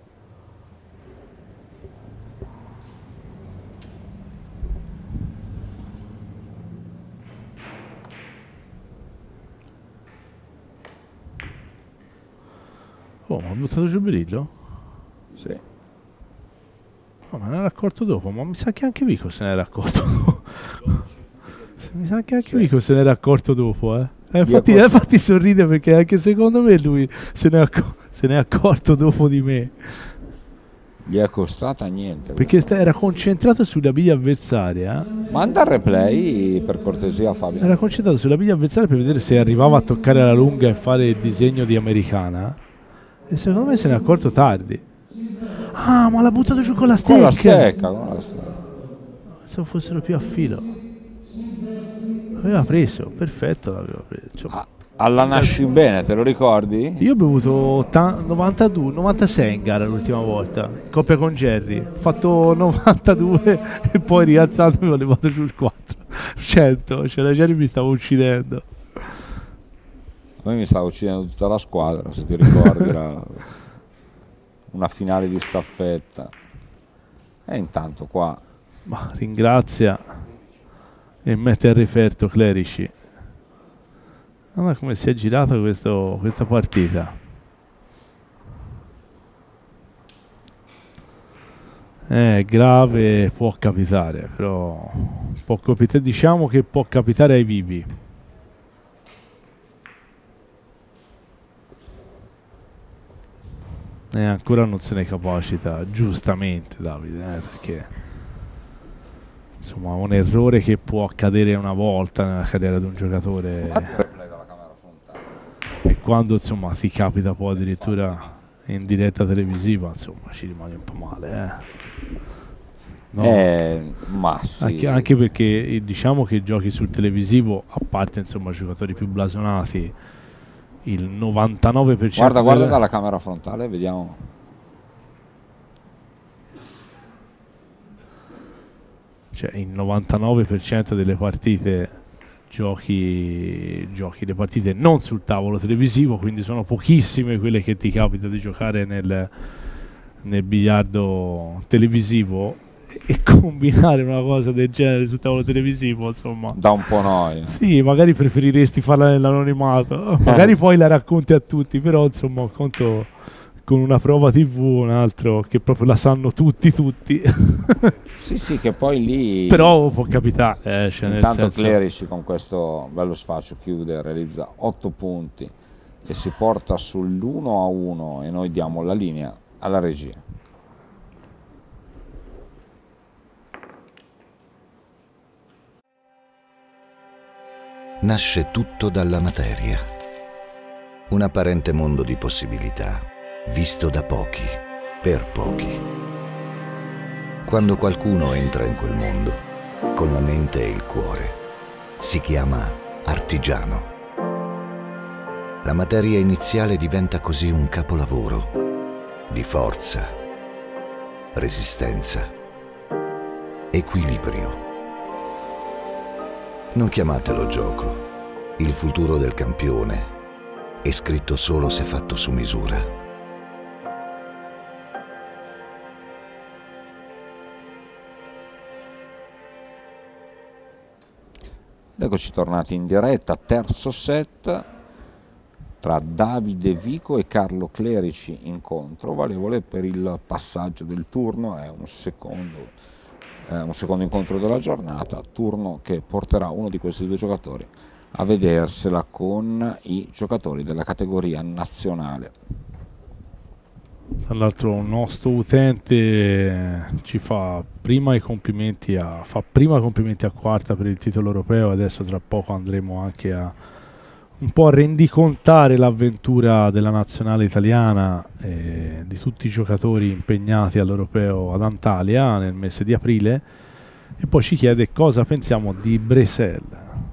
Oh, ma ha buttato giù Berillo? Sì. Oh, me ne era accorto dopo, ma mi sa che anche Vico se ne era accorto dopo. Mi sa che anche Vico se ne era accorto dopo, infatti sorride, perché anche secondo me lui se ne è accorto dopo di me. Gli è costata niente. Perché era concentrato sulla biglia avversaria. Manda il replay per cortesia, Fabio. Era concentrato sulla biglia avversaria per vedere se arrivava a toccare la lunga e fare il disegno di americana. E secondo me se ne è accorto tardi. Ah, ma l'ha buttato giù con la stecca. Con la stecca. Pensavo fossero più a filo. L'aveva preso, perfetto, l'aveva preso. Alla nasci bene, te lo ricordi? Io ho bevuto 96 in gara l'ultima volta, in coppia con Jerry. Ho fatto 92 e poi rialzandomi ho levato giù il 4. 100, cioè la Jerry mi stava uccidendo. Poi mi stava uccidendo tutta la squadra, se ti ricordi, era una finale di staffetta. E intanto qua... Ma ringrazia e mette a referto Clerici. Guarda come si è girata questa partita. È grave, può capitare, però diciamo che può capitare ai vivi. E ancora non se ne capacita, giustamente Davide, perché insomma un errore che può accadere una volta nella carriera di un giocatore, e quando insomma ti capita poi addirittura in diretta televisiva, insomma ci rimane un po' male, no? Ma sì. Anche perché diciamo che giochi sul televisivo, a parte insomma giocatori più blasonati, il 99%. Guarda dalla camera frontale, vediamo. Cioè il 99% delle partite giochi le partite non sul tavolo televisivo, quindi sono pochissime quelle che ti capita di giocare nel biliardo televisivo, e combinare una cosa del genere sul tavolo televisivo, insomma, da un po' noia. Sì, magari preferiresti farla nell'anonimato, magari poi la racconti a tutti, però insomma conto con una prova TV, un altro che proprio la sanno tutti. Sì, che poi lì però può capitare, cioè intanto nel senso... Clerici con questo bello sfascio chiude, realizza 8 punti e si porta sull'1-1, e noi diamo la linea alla regia. Nasce tutto dalla materia, un apparente mondo di possibilità, visto da pochi, per pochi. Quando qualcuno entra in quel mondo, con la mente e il cuore, si chiama artigiano. La materia iniziale diventa così un capolavoro di forza, resistenza, equilibrio, Non chiamatelo gioco. Il futuro del campione è scritto solo se fatto su misura. Eccoci tornati in diretta, terzo set tra Davide Vico e Carlo Clerici, incontro valevole per il passaggio del turno, è un secondo incontro della giornata, turno che porterà uno di questi due giocatori a vedersela con i giocatori della categoria nazionale. Tra l'altro un nostro utente ci fa prima complimenti a Quarta per il titolo europeo, adesso tra poco andremo anche a un po' a rendicontare l'avventura della nazionale italiana e di tutti i giocatori impegnati all'europeo ad Antalya nel mese di aprile, e poi ci chiede cosa pensiamo di Bresel.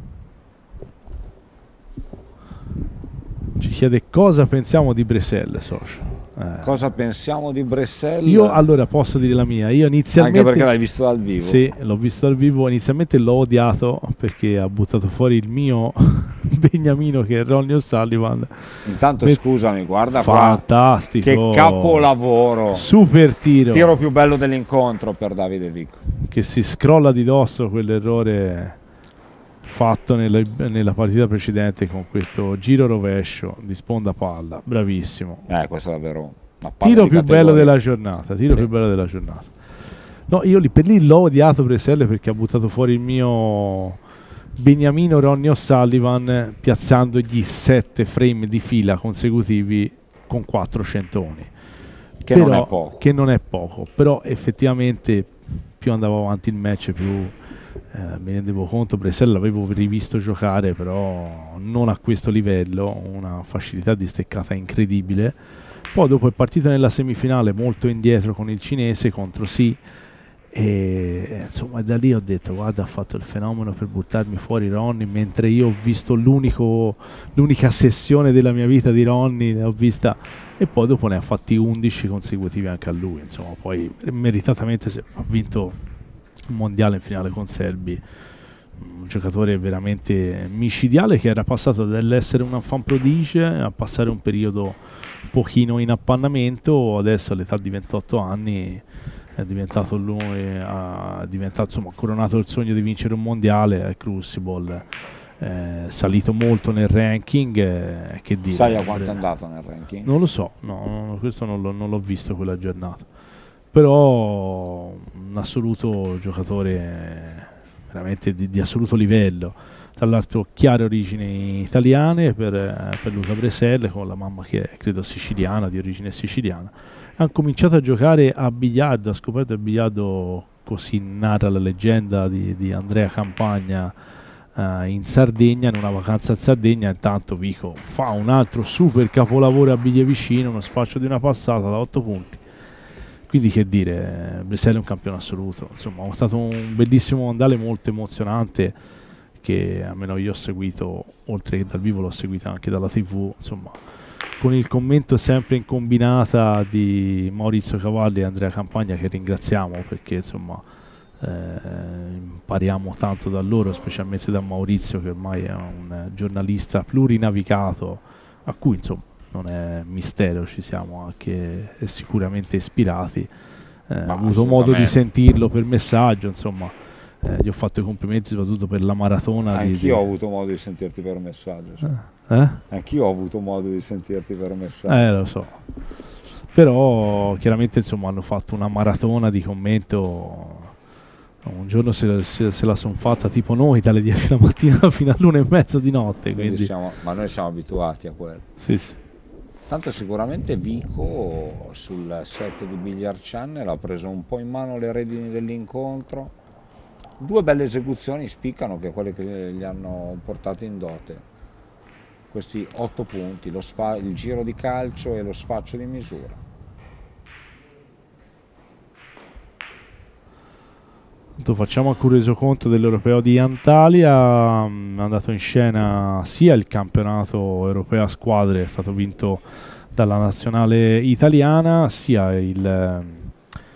Ci chiede cosa pensiamo di Bresel, socio. Cosa pensiamo di Bresel? Io allora posso dire la mia. Io inizialmente, anche perché l'hai visto dal vivo. Sì, l'ho visto dal vivo. Inizialmente l'ho odiato perché ha buttato fuori il mio beniamino, che è Ronnie O'Sullivan. Intanto scusami, guarda fantastico, qua, che capolavoro, super tiro più bello dell'incontro per Davide Vico, che si scrolla di dosso quell'errore fatto nella partita precedente con questo giro rovescio di sponda palla. Bravissimo, questo è davvero una palla tiro di più categoria. bello della giornata, più bello della giornata. No, io per lì l'ho odiato Breselle perché ha buttato fuori il mio beniamino Ronnie O'Sullivan piazzandogli 7 frame di fila consecutivi con 4 centoni, che non è poco, però effettivamente più andavo avanti il match più mi rendevo conto. Breselle l'avevo rivisto giocare, però non a questo livello, una facilità di steccata incredibile. Poi dopo è partita nella semifinale molto indietro con il cinese contro Sì, e insomma da lì ho detto guarda, ha fatto il fenomeno per buttarmi fuori Ronnie, mentre io ho visto l'unica sessione della mia vita di Ronnie, ne ho vista, e poi dopo ne ha fatti 11 consecutivi anche a lui, insomma poi meritatamente ha vinto un mondiale in finale con Selby, un giocatore veramente micidiale che era passato dall'essere un enfant prodige a passare un periodo un pochino in appannamento. Adesso all'età di 28 anni è diventato insomma, coronato il sogno di vincere un mondiale al Crucible, salito molto nel ranking, che dire, sai a quanto è andato nel ranking? Non lo so, questo non l'ho visto quella giornata, però un assoluto giocatore veramente di assoluto livello. Tra l'altro chiare origini italiane per Luca Breselle, con la mamma che è credo siciliana, di origine siciliana. Ha cominciato a giocare a biliardo, ha scoperto il biliardo, così narra la leggenda di Andrea Campagna, in Sardegna, in una vacanza in Sardegna. Intanto Vico fa un altro super capolavoro a biglie vicino, uno sfascio di una passata da 8 punti. Quindi che dire, Breselle è un campione assoluto. Insomma, è stato un bellissimo mondiale molto emozionante, che almeno io ho seguito, oltre che dal vivo l'ho seguito anche dalla TV, insomma, con il commento sempre in combinata di Maurizio Cavalli e Andrea Campagna, che ringraziamo perché insomma impariamo tanto da loro, specialmente da Maurizio, che ormai è un giornalista plurinavigato, a cui insomma non è mistero, ci siamo anche sicuramente ispirati. Ho avuto modo di sentirlo per messaggio, insomma, gli ho fatto i complimenti soprattutto per la maratona. Anch'io ho avuto modo di sentirti per messaggio. Anch'io ho avuto modo di sentirti per messaggio. Lo so. Però chiaramente insomma hanno fatto una maratona di commento. Un giorno se la sono fatta tipo noi dalle 10 la mattina fino all'1:30 di notte. Quindi ma noi siamo abituati a quello. Sì. Tanto sicuramente Vico sul set di Billiard Channel ha preso un po' in mano le redini dell'incontro. 2 belle esecuzioni spiccano, che quelle che gli hanno portato in dote. Questi 8 punti, il giro di calcio e lo sfaccio di misura. Facciamo anche un resoconto dell'Europeo di Antalya. È andato in scena sia il campionato europeo a squadre, è stato vinto dalla nazionale italiana, sia il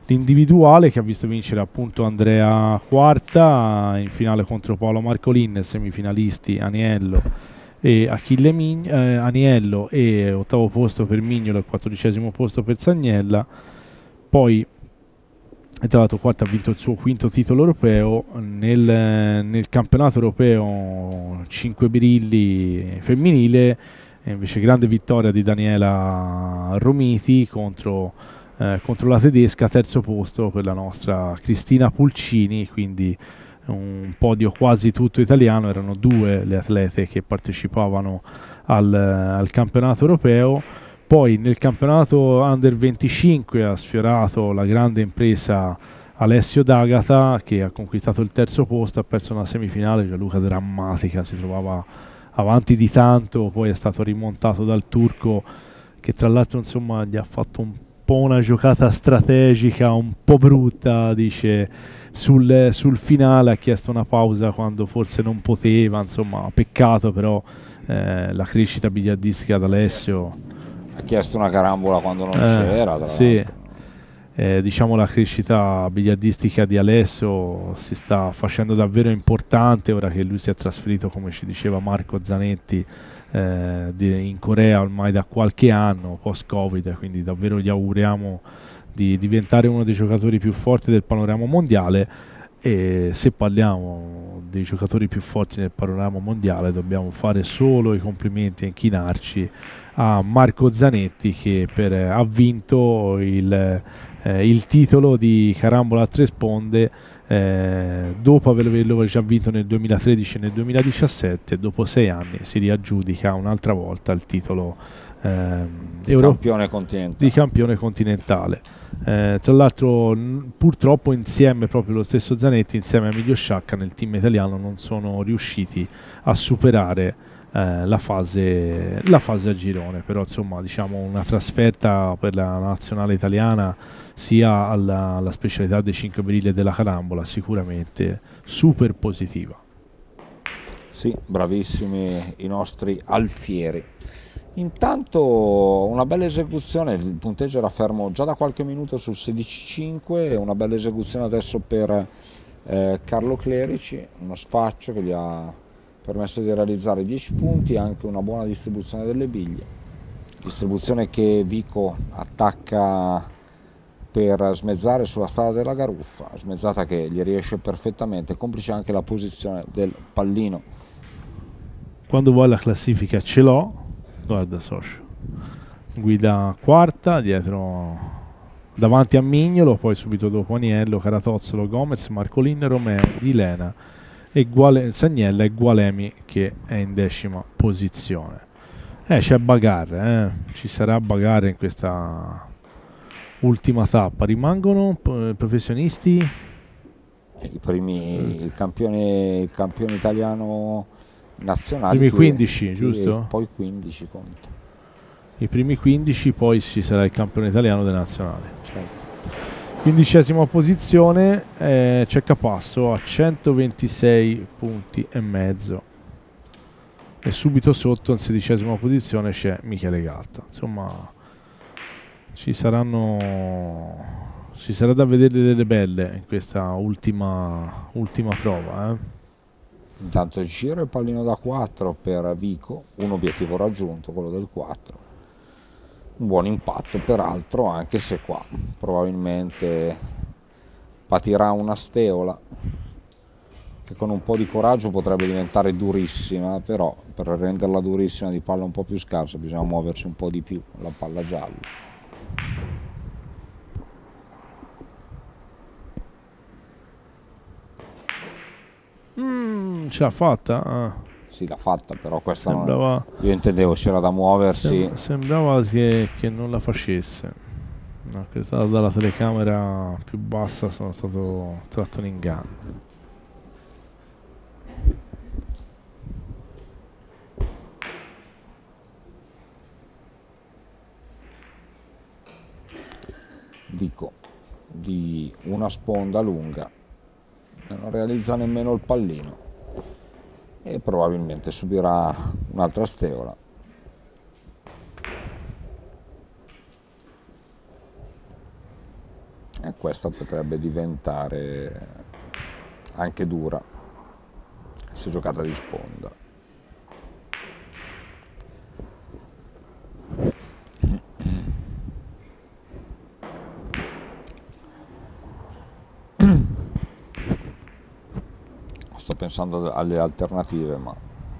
l'individuale, che ha visto vincere appunto Andrea Quarta in finale contro Paolo Marcolin, semifinalisti Aniello e Aniello, e ottavo posto per Mignolo e 14° posto per Zagnella. Poi tra l'altro Quarta ha vinto il suo quinto titolo europeo nel campionato europeo 5 birilli femminile, e invece grande vittoria di Daniela Romiti contro la tedesca, terzo posto per la nostra Cristina Pulcini, quindi un podio quasi tutto italiano. Erano 2 le atlete che partecipavano al campionato europeo. Poi nel campionato Under 25 ha sfiorato la grande impresa Alessio D'Agata, che ha conquistato il terzo posto, ha perso una semifinale, Gianluca, drammatica, si trovava avanti di tanto, poi è stato rimontato dal turco, che tra l'altro insomma gli ha fatto un po' una giocata strategica un po' brutta, dice, sul finale, ha chiesto una pausa quando forse non poteva, insomma peccato, però la crescita biliardistica ad Alessio... Ha chiesto una carambola quando non c'era, sì. Diciamo la crescita biliardistica di Alessio si sta facendo davvero importante ora che lui si è trasferito, come ci diceva Marco Zanetti, in Corea ormai da qualche anno post-Covid, quindi davvero gli auguriamo di diventare uno dei giocatori più forti del panorama mondiale. E se parliamo dei giocatori più forti nel panorama mondiale dobbiamo fare solo i complimenti e inchinarci a Marco Zanetti, che ha vinto il titolo di carambola a 3 sponde dopo averlo già vinto nel 2013 e nel 2017. Dopo 6 anni si riaggiudica un'altra volta il titolo di campione continentale. Tra l'altro purtroppo insieme, proprio lo stesso Zanetti insieme a Emilio Sciacca, nel team italiano non sono riusciti a superare la fase a girone, però insomma diciamo una trasferta per la nazionale italiana sia alla specialità dei 5 birilli e della carambola sicuramente super positiva. Sì, bravissimi i nostri alfieri. Intanto una bella esecuzione, il punteggio era fermo già da qualche minuto sul 16-5, una bella esecuzione adesso per Carlo Clerici, uno sfaccio che gli ha permesso di realizzare 10 punti e anche una buona distribuzione delle biglie, distribuzione che Vico attacca per smezzare sulla strada della Garuffa, smezzata che gli riesce perfettamente, complice anche la posizione del pallino. Quando vuoi la classifica ce l'ho, guarda socio, guida quarta, dietro, davanti a Mignolo, poi subito dopo Aniello, Caratozzolo, Gomez, Marcolin, Romeo, Di Lena e Zagnella e Gualemi, che è in 10ª posizione. C'è bagarre, ci sarà bagarre in questa ultima tappa. Rimangono professionisti il campione italiano nazionale, i primi 15, giusto? Poi 15 conta. I primi 15, poi ci sarà il campione italiano delle nazionali. Certo. 15ª posizione c'è Capasso a 126 punti e mezzo, e subito sotto in 16ª posizione c'è Michele Gatta. Insomma ci sarà da vedere delle belle in questa ultima prova. Intanto giro il pallino da 4 per Vico, un obiettivo raggiunto, quello del 4. Un buon impatto peraltro, anche se qua probabilmente patirà una steola che con un po' di coraggio potrebbe diventare durissima, però per renderla durissima di palla un po' più scarsa bisogna muoverci un po' di più la palla gialla. Ce l'ha fatta? Sì, l'ha fatta, però questa sembrava, io intendevo c'era da muoversi. Sembrava che non la facesse. No, che è stata dalla telecamera più bassa, sono stato tratto in inganno. Vico di una sponda lunga, non realizza nemmeno il pallino e probabilmente subirà un'altra steola. E questa potrebbe diventare anche dura se giocata di sponda. Sto pensando alle alternative, ma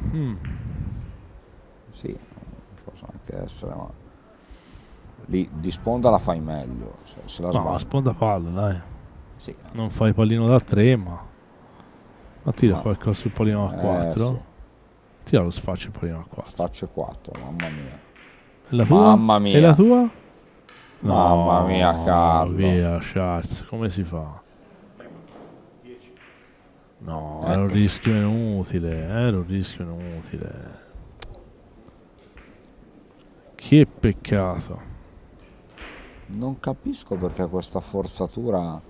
sì, possono anche essere, ma lì di sponda la fai meglio. Se la No, la sbagli, sponda palla, dai. sì. Non fai pallino da 3, ma tira No. qualcosa sul pallino a 4. Sì. Tira lo sfaccio il pallino a 4. Faccio 4, mamma mia. E la tua? Mamma mia. E la tua? Mamma mia, Carlo. Via, Charles, come si fa? No, Ecco. era un rischio inutile, era un rischio inutile. Che peccato. Non capisco perché questa forzatura,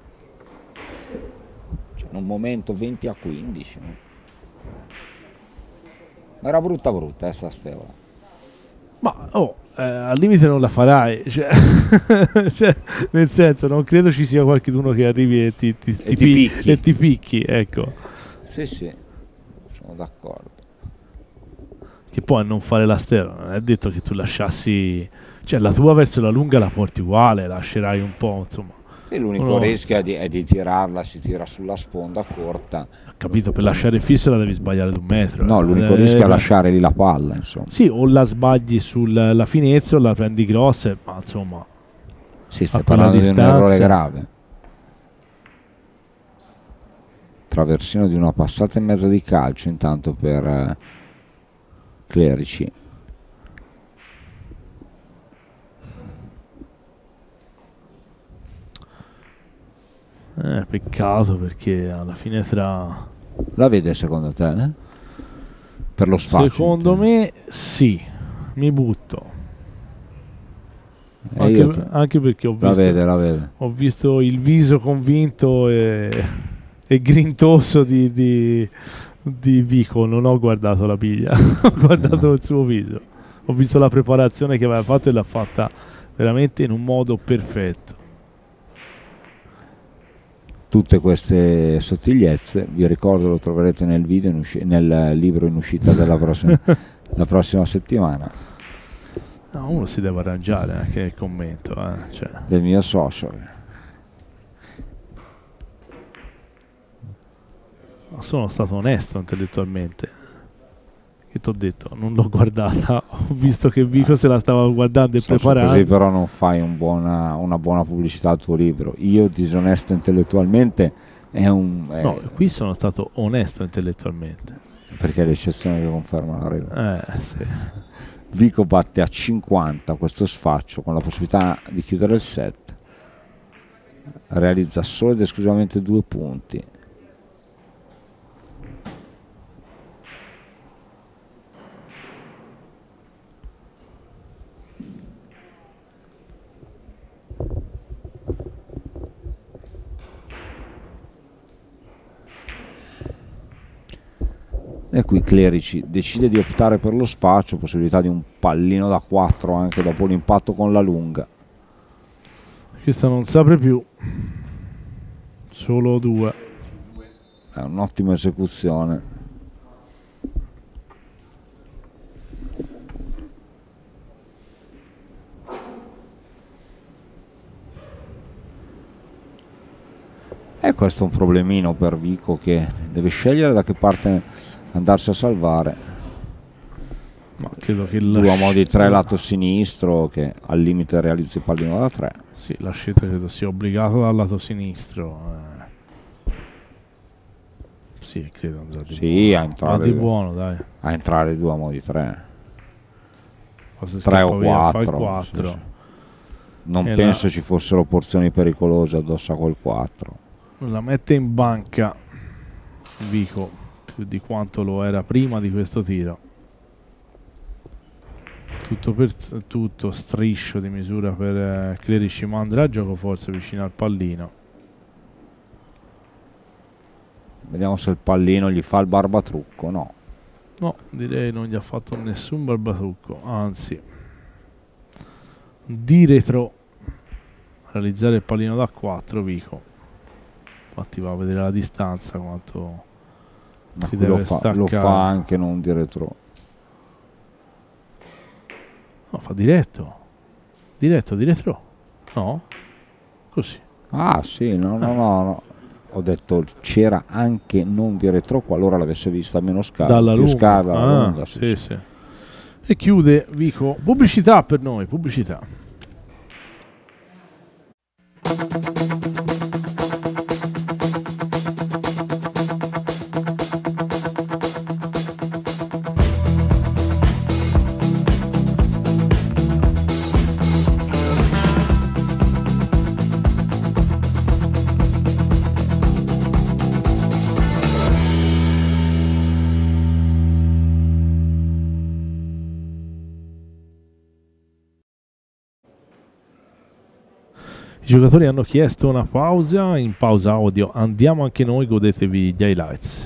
cioè, in un momento 20 a 15. No? Ma era brutta sta stella. Ma al limite non la farai, cioè, cioè, nel senso, non credo ci sia qualcuno che arrivi e ti picchi. e ti picchi, ecco. Sì, sono d'accordo. Che poi a non fare la stella non è detto che tu lasciassi, cioè la tua verso la lunga la porti uguale, lascerai un po', insomma. Sì, l'unico No, rischio è di tirarla, si tira sulla sponda corta. Capito, per lasciare fisso la devi sbagliare di 1 metro. No, l'unico rischio è lasciare lì la palla, insomma. Sì, o la sbagli sulla finezza o la prendi grossa, ma insomma. Sì, stai a quella parlando di un distanza. errore grave. Traversino di una passata e mezza di calcio intanto per Clerici. Peccato perché alla fine tra... La vede secondo te? Per lo spazio? Secondo me sì, mi butto. Anche perché la vede. Ho visto il viso convinto e grintoso di Vico, non ho guardato la biglia, ho guardato il suo viso. Ho visto la preparazione che aveva fatto e l'ha fatta veramente in un modo perfetto. Tutte queste sottigliezze, vi ricordo, lo troverete nel video nel libro in uscita della la prossima settimana. No, uno si deve arrangiare anche nel commento, cioè. Del mio social. Ma sono stato onesto intellettualmente. Che ti ho detto, non l'ho guardata, ho visto che Vico se la stava guardando e preparando. Così però non fai una buona pubblicità al tuo libro. Io disonesto intellettualmente è un... No, qui sono stato onesto intellettualmente. Perché è l'eccezione che conferma la regola. Sì. Vico batte a 50 questo sfaccio con la possibilità di chiudere il set. Realizza solo ed esclusivamente 2 punti. E qui Clerici decide di optare per lo sfaccio, possibilità di un pallino da 4 anche dopo l'impatto con la lunga. Questa non si apre più, solo 2. È un'ottima esecuzione. E questo è un problemino per Vico, che deve scegliere da che parte andarsi a salvare. Ma credo che L'uomo di 3 lato sinistro che al limite realizza il pallino da 3. Sì, la scelta credo sia obbligato dal lato sinistro. Sì, credo Sì, a entrare di buono, dai. A entrare l'uomo di 3. 3 o 4. 4. Sì. Non penso ci fossero porzioni pericolose addosso a quel 4. La mette in banca Vico più di quanto lo era prima di questo tiro. Tutto striscio di misura per Clerici, ma andrà a gioco forse vicino al pallino. Vediamo se il pallino gli fa il barbatrucco. No, direi non gli ha fatto nessun barbatrucco, anzi di retro realizzare il pallino da 4 Vico. Infatti va a vedere la distanza quanto Ma si qui deve lo staccare. fa anche non di retro. No, fa diretto di retro. No? Così. Ah sì, no. Ho detto c'era anche non di retro qualora l'avesse vista meno scala. Dalla più lunga. scala, alla lunga, sì. Sì. E chiude Vico. Pubblicità per noi, pubblicità. I giocatori hanno chiesto una pausa, in pausa audio andiamo anche noi, godetevi gli highlights.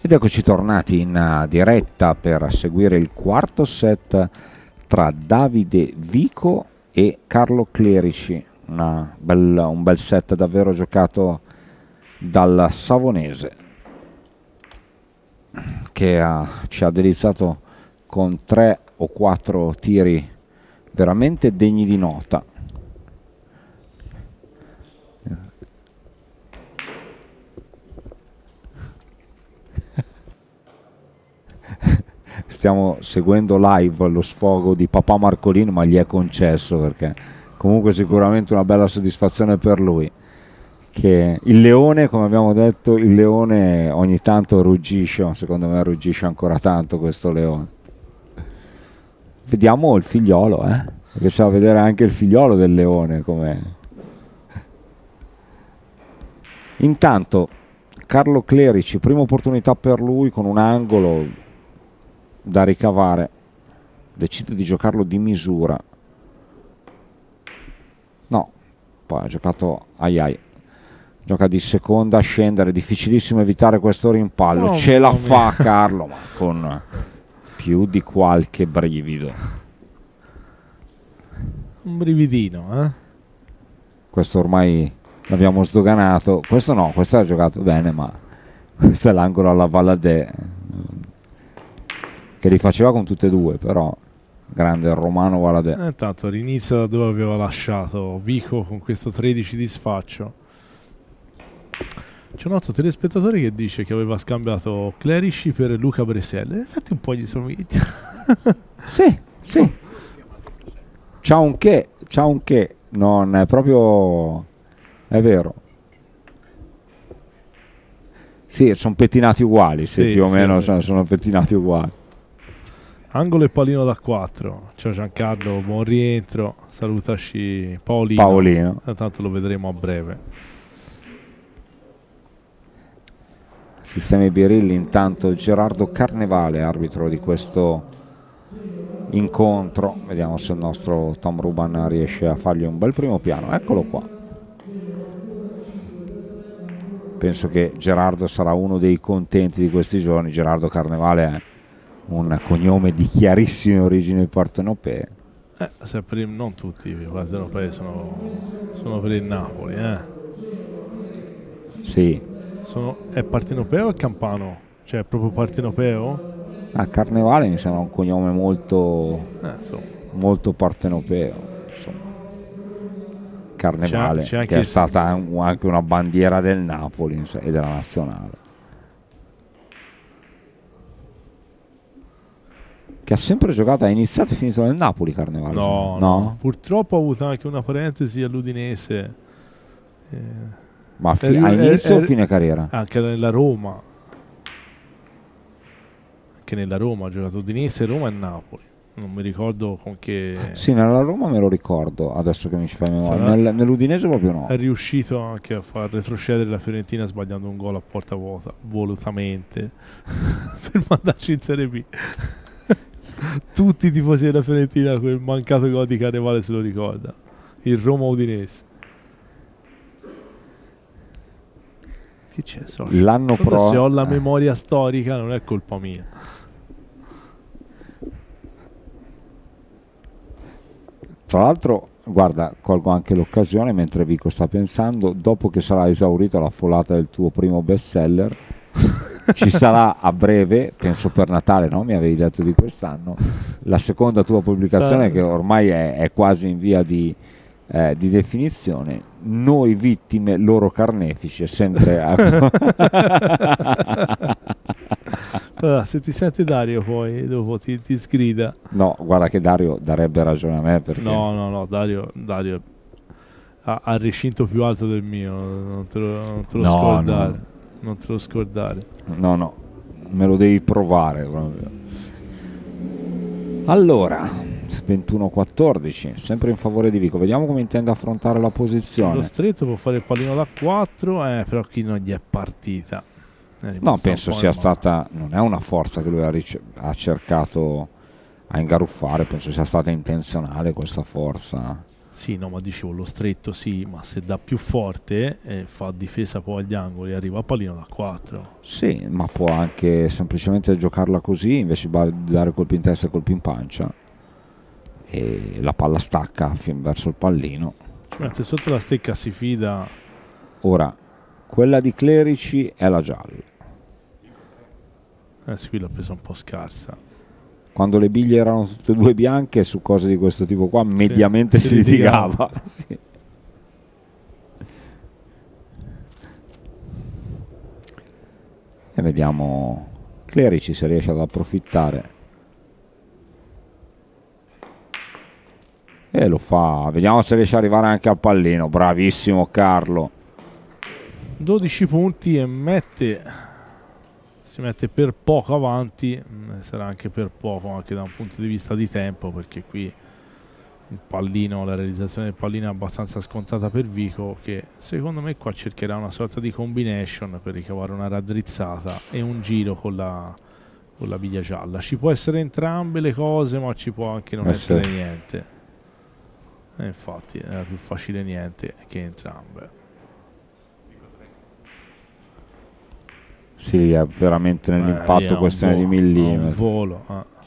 Ed eccoci tornati in diretta per seguire il quarto set tra Davide Vico e Carlo Clerici. Un bel set davvero giocato dal Savonese, che ci ha deliziato con 3 o 4 tiri veramente degni di nota. Stiamo seguendo live lo sfogo di papà Marcolino, ma gli è concesso perché comunque sicuramente una bella soddisfazione per lui. Che il leone, come abbiamo detto, il leone ogni tanto ruggisce, ma secondo me ruggisce ancora tanto questo leone. Vediamo il figliolo, perché c'è da vedere anche il figliolo del leone com'è. Intanto Carlo Clerici, prima opportunità per lui con un angolo da ricavare, decide di giocarlo di misura, no, poi ha giocato gioca di seconda a scendere, difficilissimo evitare questo rimpallo, ce la fa Carlo, ma con più di qualche brivido, un brividino, questo ormai l'abbiamo sdoganato, questo no, questo ha giocato bene, ma questo è l'angolo alla Valladè, che li faceva con tutte e due, però grande il romano Valadè. Intanto rinizia da dove aveva lasciato Vico con questo 13 di sfaccio. C'è un altro telespettatore che dice che aveva scambiato Clerici per Luca Breselle. Infatti un po' gli somiglia. Sì. C'ha un che, non è proprio, è vero. Sì, sono pettinati uguali, sì, più o meno sono pettinati uguali. Angolo e pallino da 4. Ciao Giancarlo, buon rientro. Salutaci Paolino. Tanto lo vedremo a breve. Sistemi Birilli, intanto Gerardo Carnevale, arbitro di questo incontro. Vediamo se il nostro Tom Ruban riesce a fargli un bel primo piano. Eccolo qua. Penso che Gerardo sarà uno dei contenti di questi giorni. Gerardo Carnevale è un cognome di chiarissime origini partenopee. Non tutti i partenopei sono per il Napoli. Sì. È partenopeo o campano? Cioè è proprio partenopeo? Carnevale mi sembra un cognome molto partenopeo. Insomma. Carnevale, c'è che è stata anche una bandiera del Napoli e della nazionale. Che ha sempre giocato, ha iniziato e finito nel Napoli Carnevale. No. Purtroppo ha avuto anche una parentesi all'Udinese. Ma a inizio o fine carriera? Anche nella Roma. Anche nella Roma ha giocato Udinese, Roma e Napoli. Non mi ricordo con che... Sì, nella Roma me lo ricordo, adesso che mi ci fai memoria. Nell'Udinese proprio no. È riuscito anche a far retrocedere la Fiorentina sbagliando un gol a porta vuota, volutamente, per mandarci in Serie B. Tutti i tifosi della Fiorentina quel mancato gol di Carnevale se lo ricorda. Il Roma Udinese. Che c'è? L'anno prossimo, se ho la memoria storica non è colpa mia. Tra l'altro, guarda, colgo anche l'occasione mentre Vico sta pensando, dopo che sarà esaurita la folata del tuo primo bestseller, ci sarà a breve, penso per Natale, no? Mi avevi detto di quest'anno, la seconda tua pubblicazione che ormai è quasi in via di definizione. Noi vittime, loro carnefici, è sempre allora, se ti sente Dario poi dopo ti sgrida. No, guarda che Dario darebbe ragione a me perché... No, Dario ha il recinto più alto del mio, non te lo scordare. No. Non te lo scordare. No, me lo devi provare proprio. Allora, 21-14, sempre in favore di Vico. Vediamo come intende affrontare la posizione. Lo stretto può fare il pallino da 4, però chi non gli è partita. No, penso sia stata, non è una forza che lui ha cercato a ingaruffare, penso sia stata intenzionale questa forza. Sì, no, ma dicevo lo stretto sì, ma se dà più forte fa difesa poi agli angoli, arriva a pallino da 4. Sì, ma può anche semplicemente giocarla così invece di dare colpi in testa e colpi in pancia, e la palla stacca verso il pallino. Mentre sotto la stecca si fida. Ora, quella di Clerici è la gialla. Sì, qui l'ha presa un po' scarsa. Quando le biglie erano tutte e due bianche, su cose di questo tipo qua mediamente si litigava. Sì. E vediamo Clerici se riesce ad approfittare. E lo fa. Vediamo se riesce ad arrivare anche al pallino. Bravissimo Carlo. 12 punti e si mette per poco avanti, sarà anche per poco anche da un punto di vista di tempo, perché qui il pallino, la realizzazione del pallino è abbastanza scontata per Vico, che secondo me qua cercherà una sorta di combination per ricavare una raddrizzata e un giro con la biglia gialla. Ci può essere entrambe le cose, ma ci può anche non essere niente, e infatti era più facile niente che entrambe. Sì, è veramente nell'impatto questione di millimetri. Un volo.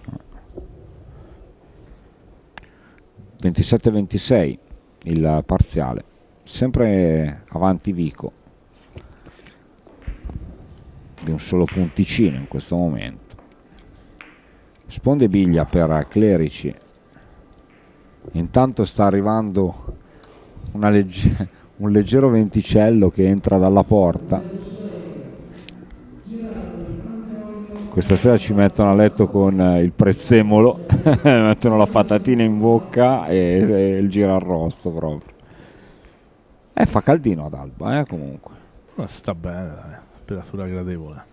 27-26 il parziale, sempre avanti Vico di un solo punticino in questo momento. Sponde biglia per Clerici. Intanto sta arrivando un leggero venticello che entra dalla porta. Questa sera ci mettono a letto con il prezzemolo, mettono la patatina in bocca e il girarrosto proprio. Fa caldino ad Alba, comunque. Ma sta bene, dai. Temperatura gradevole.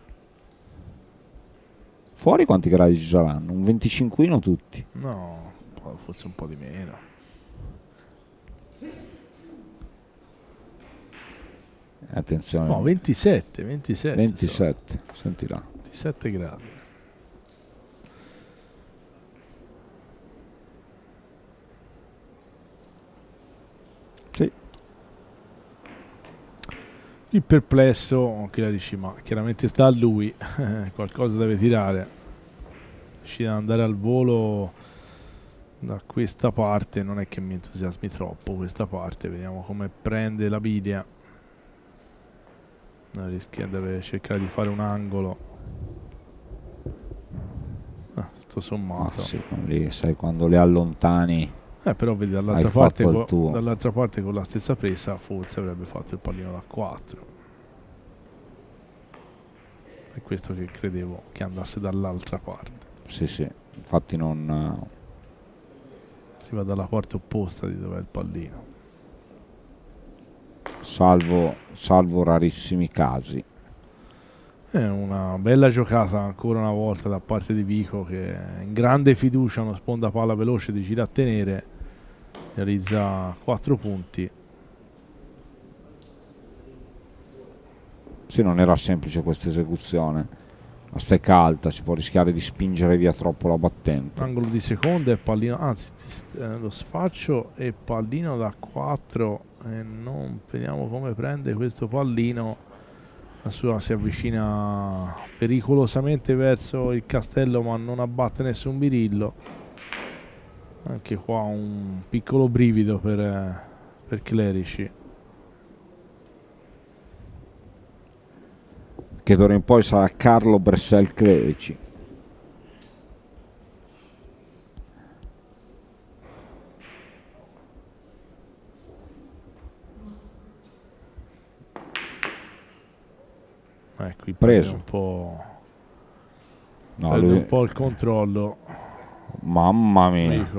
Fuori quanti gradi ci saranno? Un 25 tutti? No, forse un po' di meno. Attenzione. No, 27. 27, senti là. 7 gradi. Sì. Il perplesso, che la dici, ma chiaramente sta a lui, qualcosa deve tirare. Riuscire ad andare al volo da questa parte non è che mi entusiasmi troppo questa parte. Vediamo come prende la biglia. Rischia, deve cercare di fare un angolo. Tutto sommato. Sì, lì, sai, quando le allontani. Però vedi dall'altra parte con la stessa presa forse avrebbe fatto il pallino da 4. È questo che credevo che andasse dall'altra parte. Sì, infatti non. Si va dalla parte opposta di dove è il pallino. Salvo rarissimi casi. È una bella giocata ancora una volta da parte di Vico, che in grande fiducia, uno sponda palla veloce, decide a tenere, realizza 4 punti. Sì, non era semplice questa esecuzione. La stecca alta, si può rischiare di spingere via troppo la battente. Angolo di seconda e pallino, anzi lo sfaccio e pallino da 4 e non vediamo come prende questo pallino. La sua si avvicina pericolosamente verso il castello, ma non abbatte nessun birillo. Anche qua un piccolo brivido per Clerici, che d'ora in poi sarà Carlo Bressel Clerici. Qui preso un po', no, lui... un po' il controllo. Mamma mia. Dico.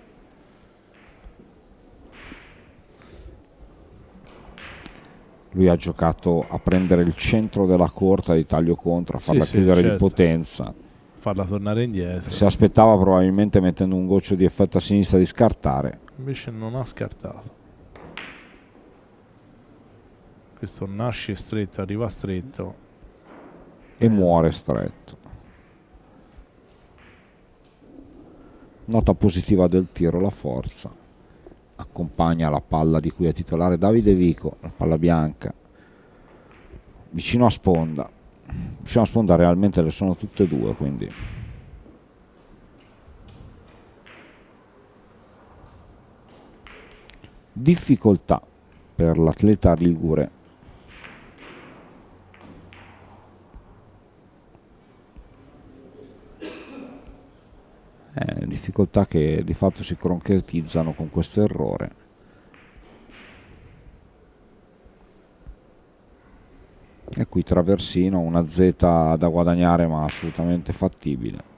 Lui ha giocato a prendere il centro della corta di taglio contro, a farla chiudere di potenza, farla tornare indietro. Si aspettava probabilmente, mettendo un goccio di effetto a sinistra, di scartare. Invece non ha scartato. Questo nasce stretto, arriva stretto e muore stretto. Nota positiva del tiro, la forza. accompagna la palla di cui è titolare Davide Vico, la palla bianca, vicino a sponda. Vicino a sponda realmente le sono tutte e due, quindi difficoltà per l'atleta ligure. Difficoltà che di fatto si concretizzano con questo errore. E qui traversino, una Z da guadagnare ma assolutamente fattibile.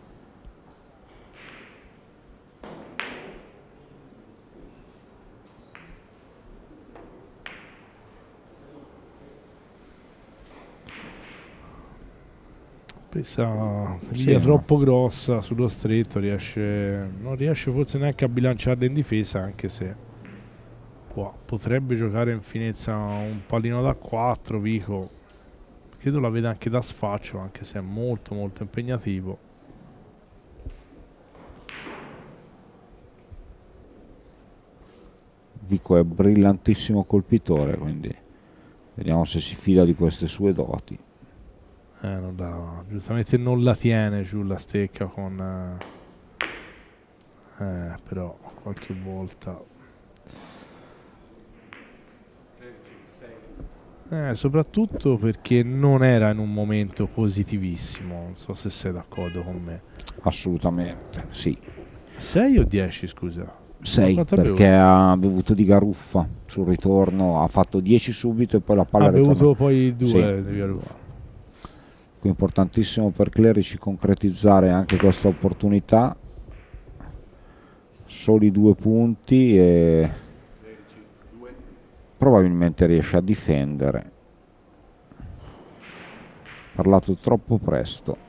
Questa linea troppo grossa sullo stretto, non riesce forse neanche a bilanciarla in difesa, anche se potrebbe giocare in finezza un pallino da 4 Vico. Credo la veda anche da sfaccio, anche se è molto molto impegnativo. Vico è brillantissimo colpitore, quindi vediamo se si fida di queste sue doti. Giustamente non la tiene giù la stecca con... però qualche volta... soprattutto perché non era in un momento positivissimo, non so se sei d'accordo con me. Assolutamente, sì. 6 o 10, scusa? 6, perché ha bevuto di garuffa sul ritorno, ha fatto 10 subito e poi la palla ha bevuto poi 2 sì. di garuffa. Qui è importantissimo per Clerici concretizzare anche questa opportunità. Soli 2 punti e probabilmente riesce a difendere. Parlato troppo presto.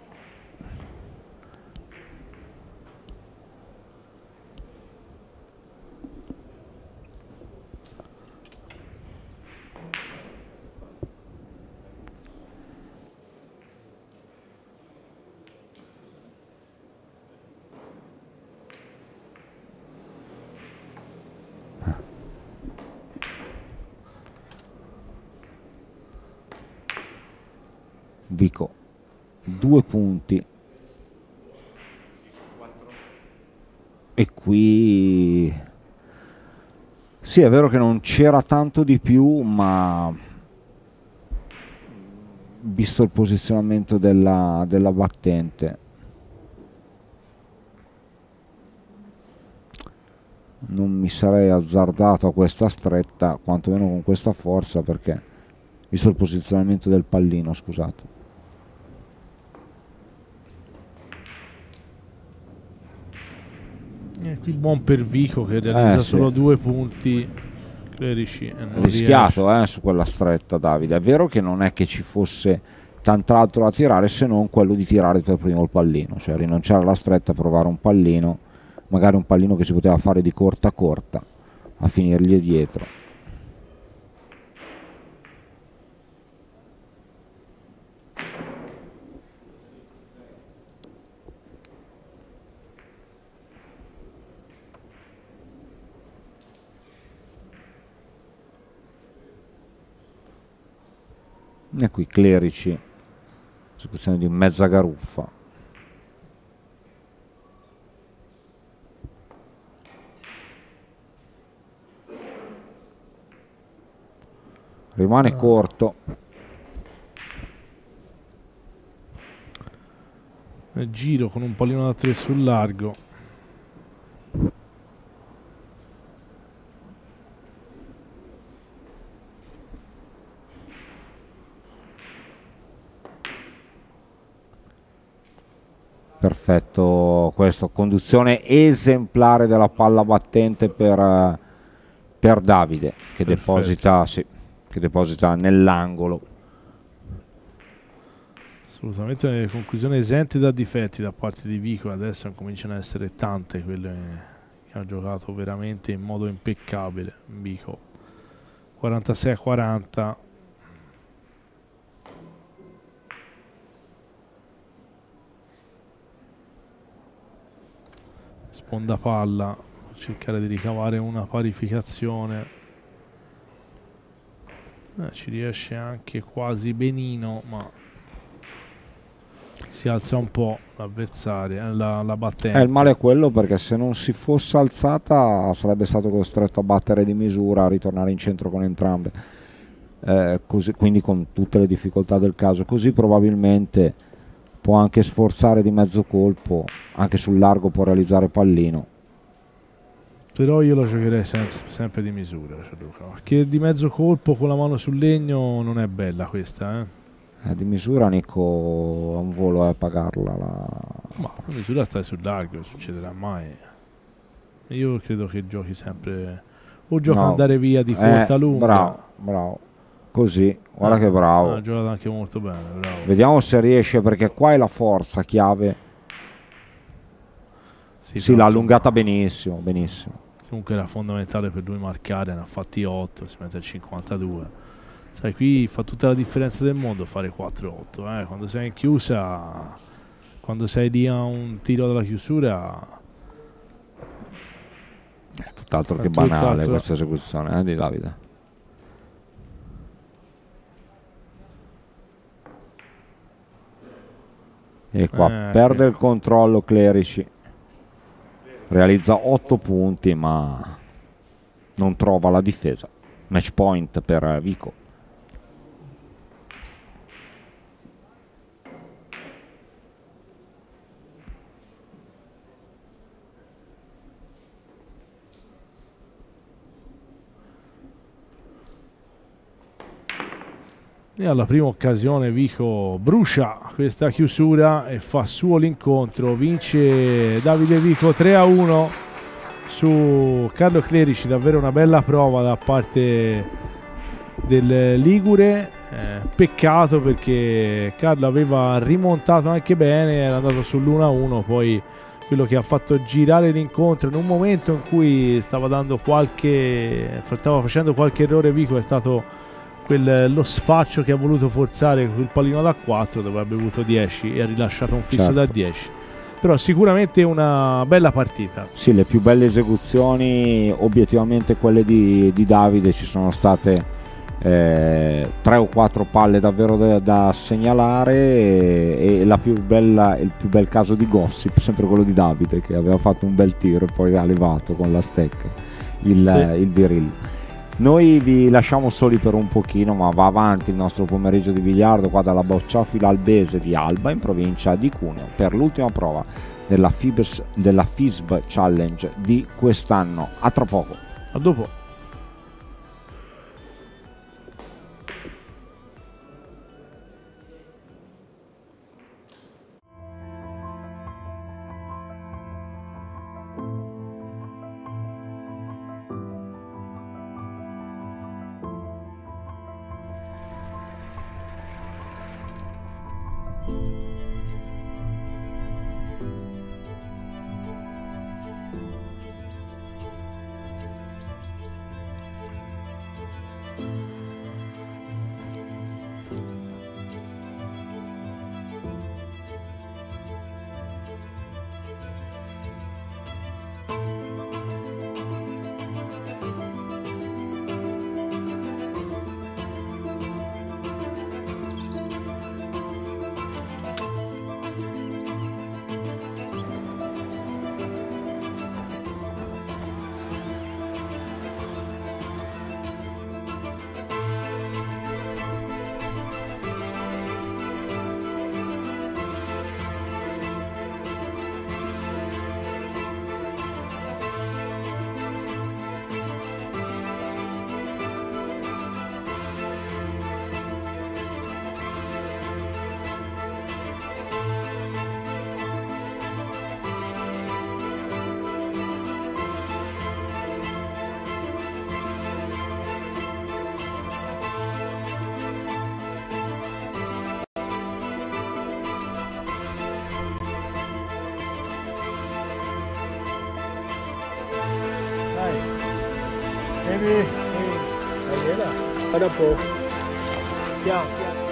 Vico 2 punti e qui sì, è vero che non c'era tanto di più, ma visto il posizionamento della battente non mi sarei azzardato a questa stretta, quantomeno con questa forza, perché visto il posizionamento del pallino, scusate. Qui buon per Vico che realizza solo 2 punti. Clerici rischiato su quella stretta, Davide. È vero che non è che ci fosse tant'altro da tirare se non quello di tirare per primo il pallino, cioè rinunciare alla stretta, provare un pallino, magari un pallino che si poteva fare di corta a corta, a finirgli dietro. E qui Clerici, esecuzione di mezza garuffa. Rimane corto. Giro con un pallino da 3 sul largo. Perfetto, questo, conduzione esemplare della palla battente per Davide che deposita, sì, che deposita nell'angolo. Assolutamente conclusione esente da difetti da parte di Vico. Adesso cominciano ad essere tante quelle che ha giocato veramente in modo impeccabile Vico. 46-40. Sponda palla, cercare di ricavare una parificazione. Ci riesce anche quasi benino, ma si alza un po' l'avversaria, la battente. Il male è quello, perché se non si fosse alzata sarebbe stato costretto a battere di misura, a ritornare in centro con entrambe, così, quindi con tutte le difficoltà del caso. Così probabilmente può anche sforzare di mezzo colpo, anche sul largo può realizzare pallino. Però io lo giocherei sempre di misura, Gianluca, perché di mezzo colpo con la mano sul legno non è bella questa, Di misura Nico ha un volo a pagarla. Ma la misura stai sul largo, non succederà mai. Io credo che giochi sempre, o gioca andare via di corta lunga. Bravo. Così, guarda che bravo. Ha giocato anche molto bene, bravo. Vediamo se riesce, perché qua è la forza chiave. Sì, l'ha allungata benissimo. Comunque era fondamentale per lui marcare, ne ha fatti 8, si mette al 52. Sai, qui fa tutta la differenza del mondo fare 4-8, quando sei in chiusa, quando sei lì a un tiro dalla chiusura. Tutt'altro che banale questa esecuzione di Davide. E qua perde il controllo Clerici, realizza 8 punti ma non trova la difesa. Match point per Vico. E alla prima occasione Vico brucia questa chiusura e fa suo l'incontro. Vince Davide Vico 3-1 su Carlo Clerici. Davvero una bella prova da parte del Ligure. Peccato, perché Carlo aveva rimontato anche bene, era andato sull'1-1. Poi quello che ha fatto girare l'incontro in un momento in cui stava facendo qualche errore Vico è stato lo sfaccio che ha voluto forzare quel pallino da 4, dove ha bevuto 10 e ha rilasciato un fisso da 10. Però sicuramente una bella partita. Sì, le più belle esecuzioni obiettivamente quelle di Davide. Ci sono state 3 o 4 palle davvero da segnalare, e il più bel caso di Gossip, sempre quello di Davide, che aveva fatto un bel tiro e poi ha levato con la stecca il virillo. Noi vi lasciamo soli per un pochino, ma va avanti il nostro pomeriggio di biliardo qua dalla Bocciofila Albese di Alba, in provincia di Cuneo, per l'ultima prova della FISB Challenge di quest'anno. A tra poco. A dopo. A dopo. Ciao.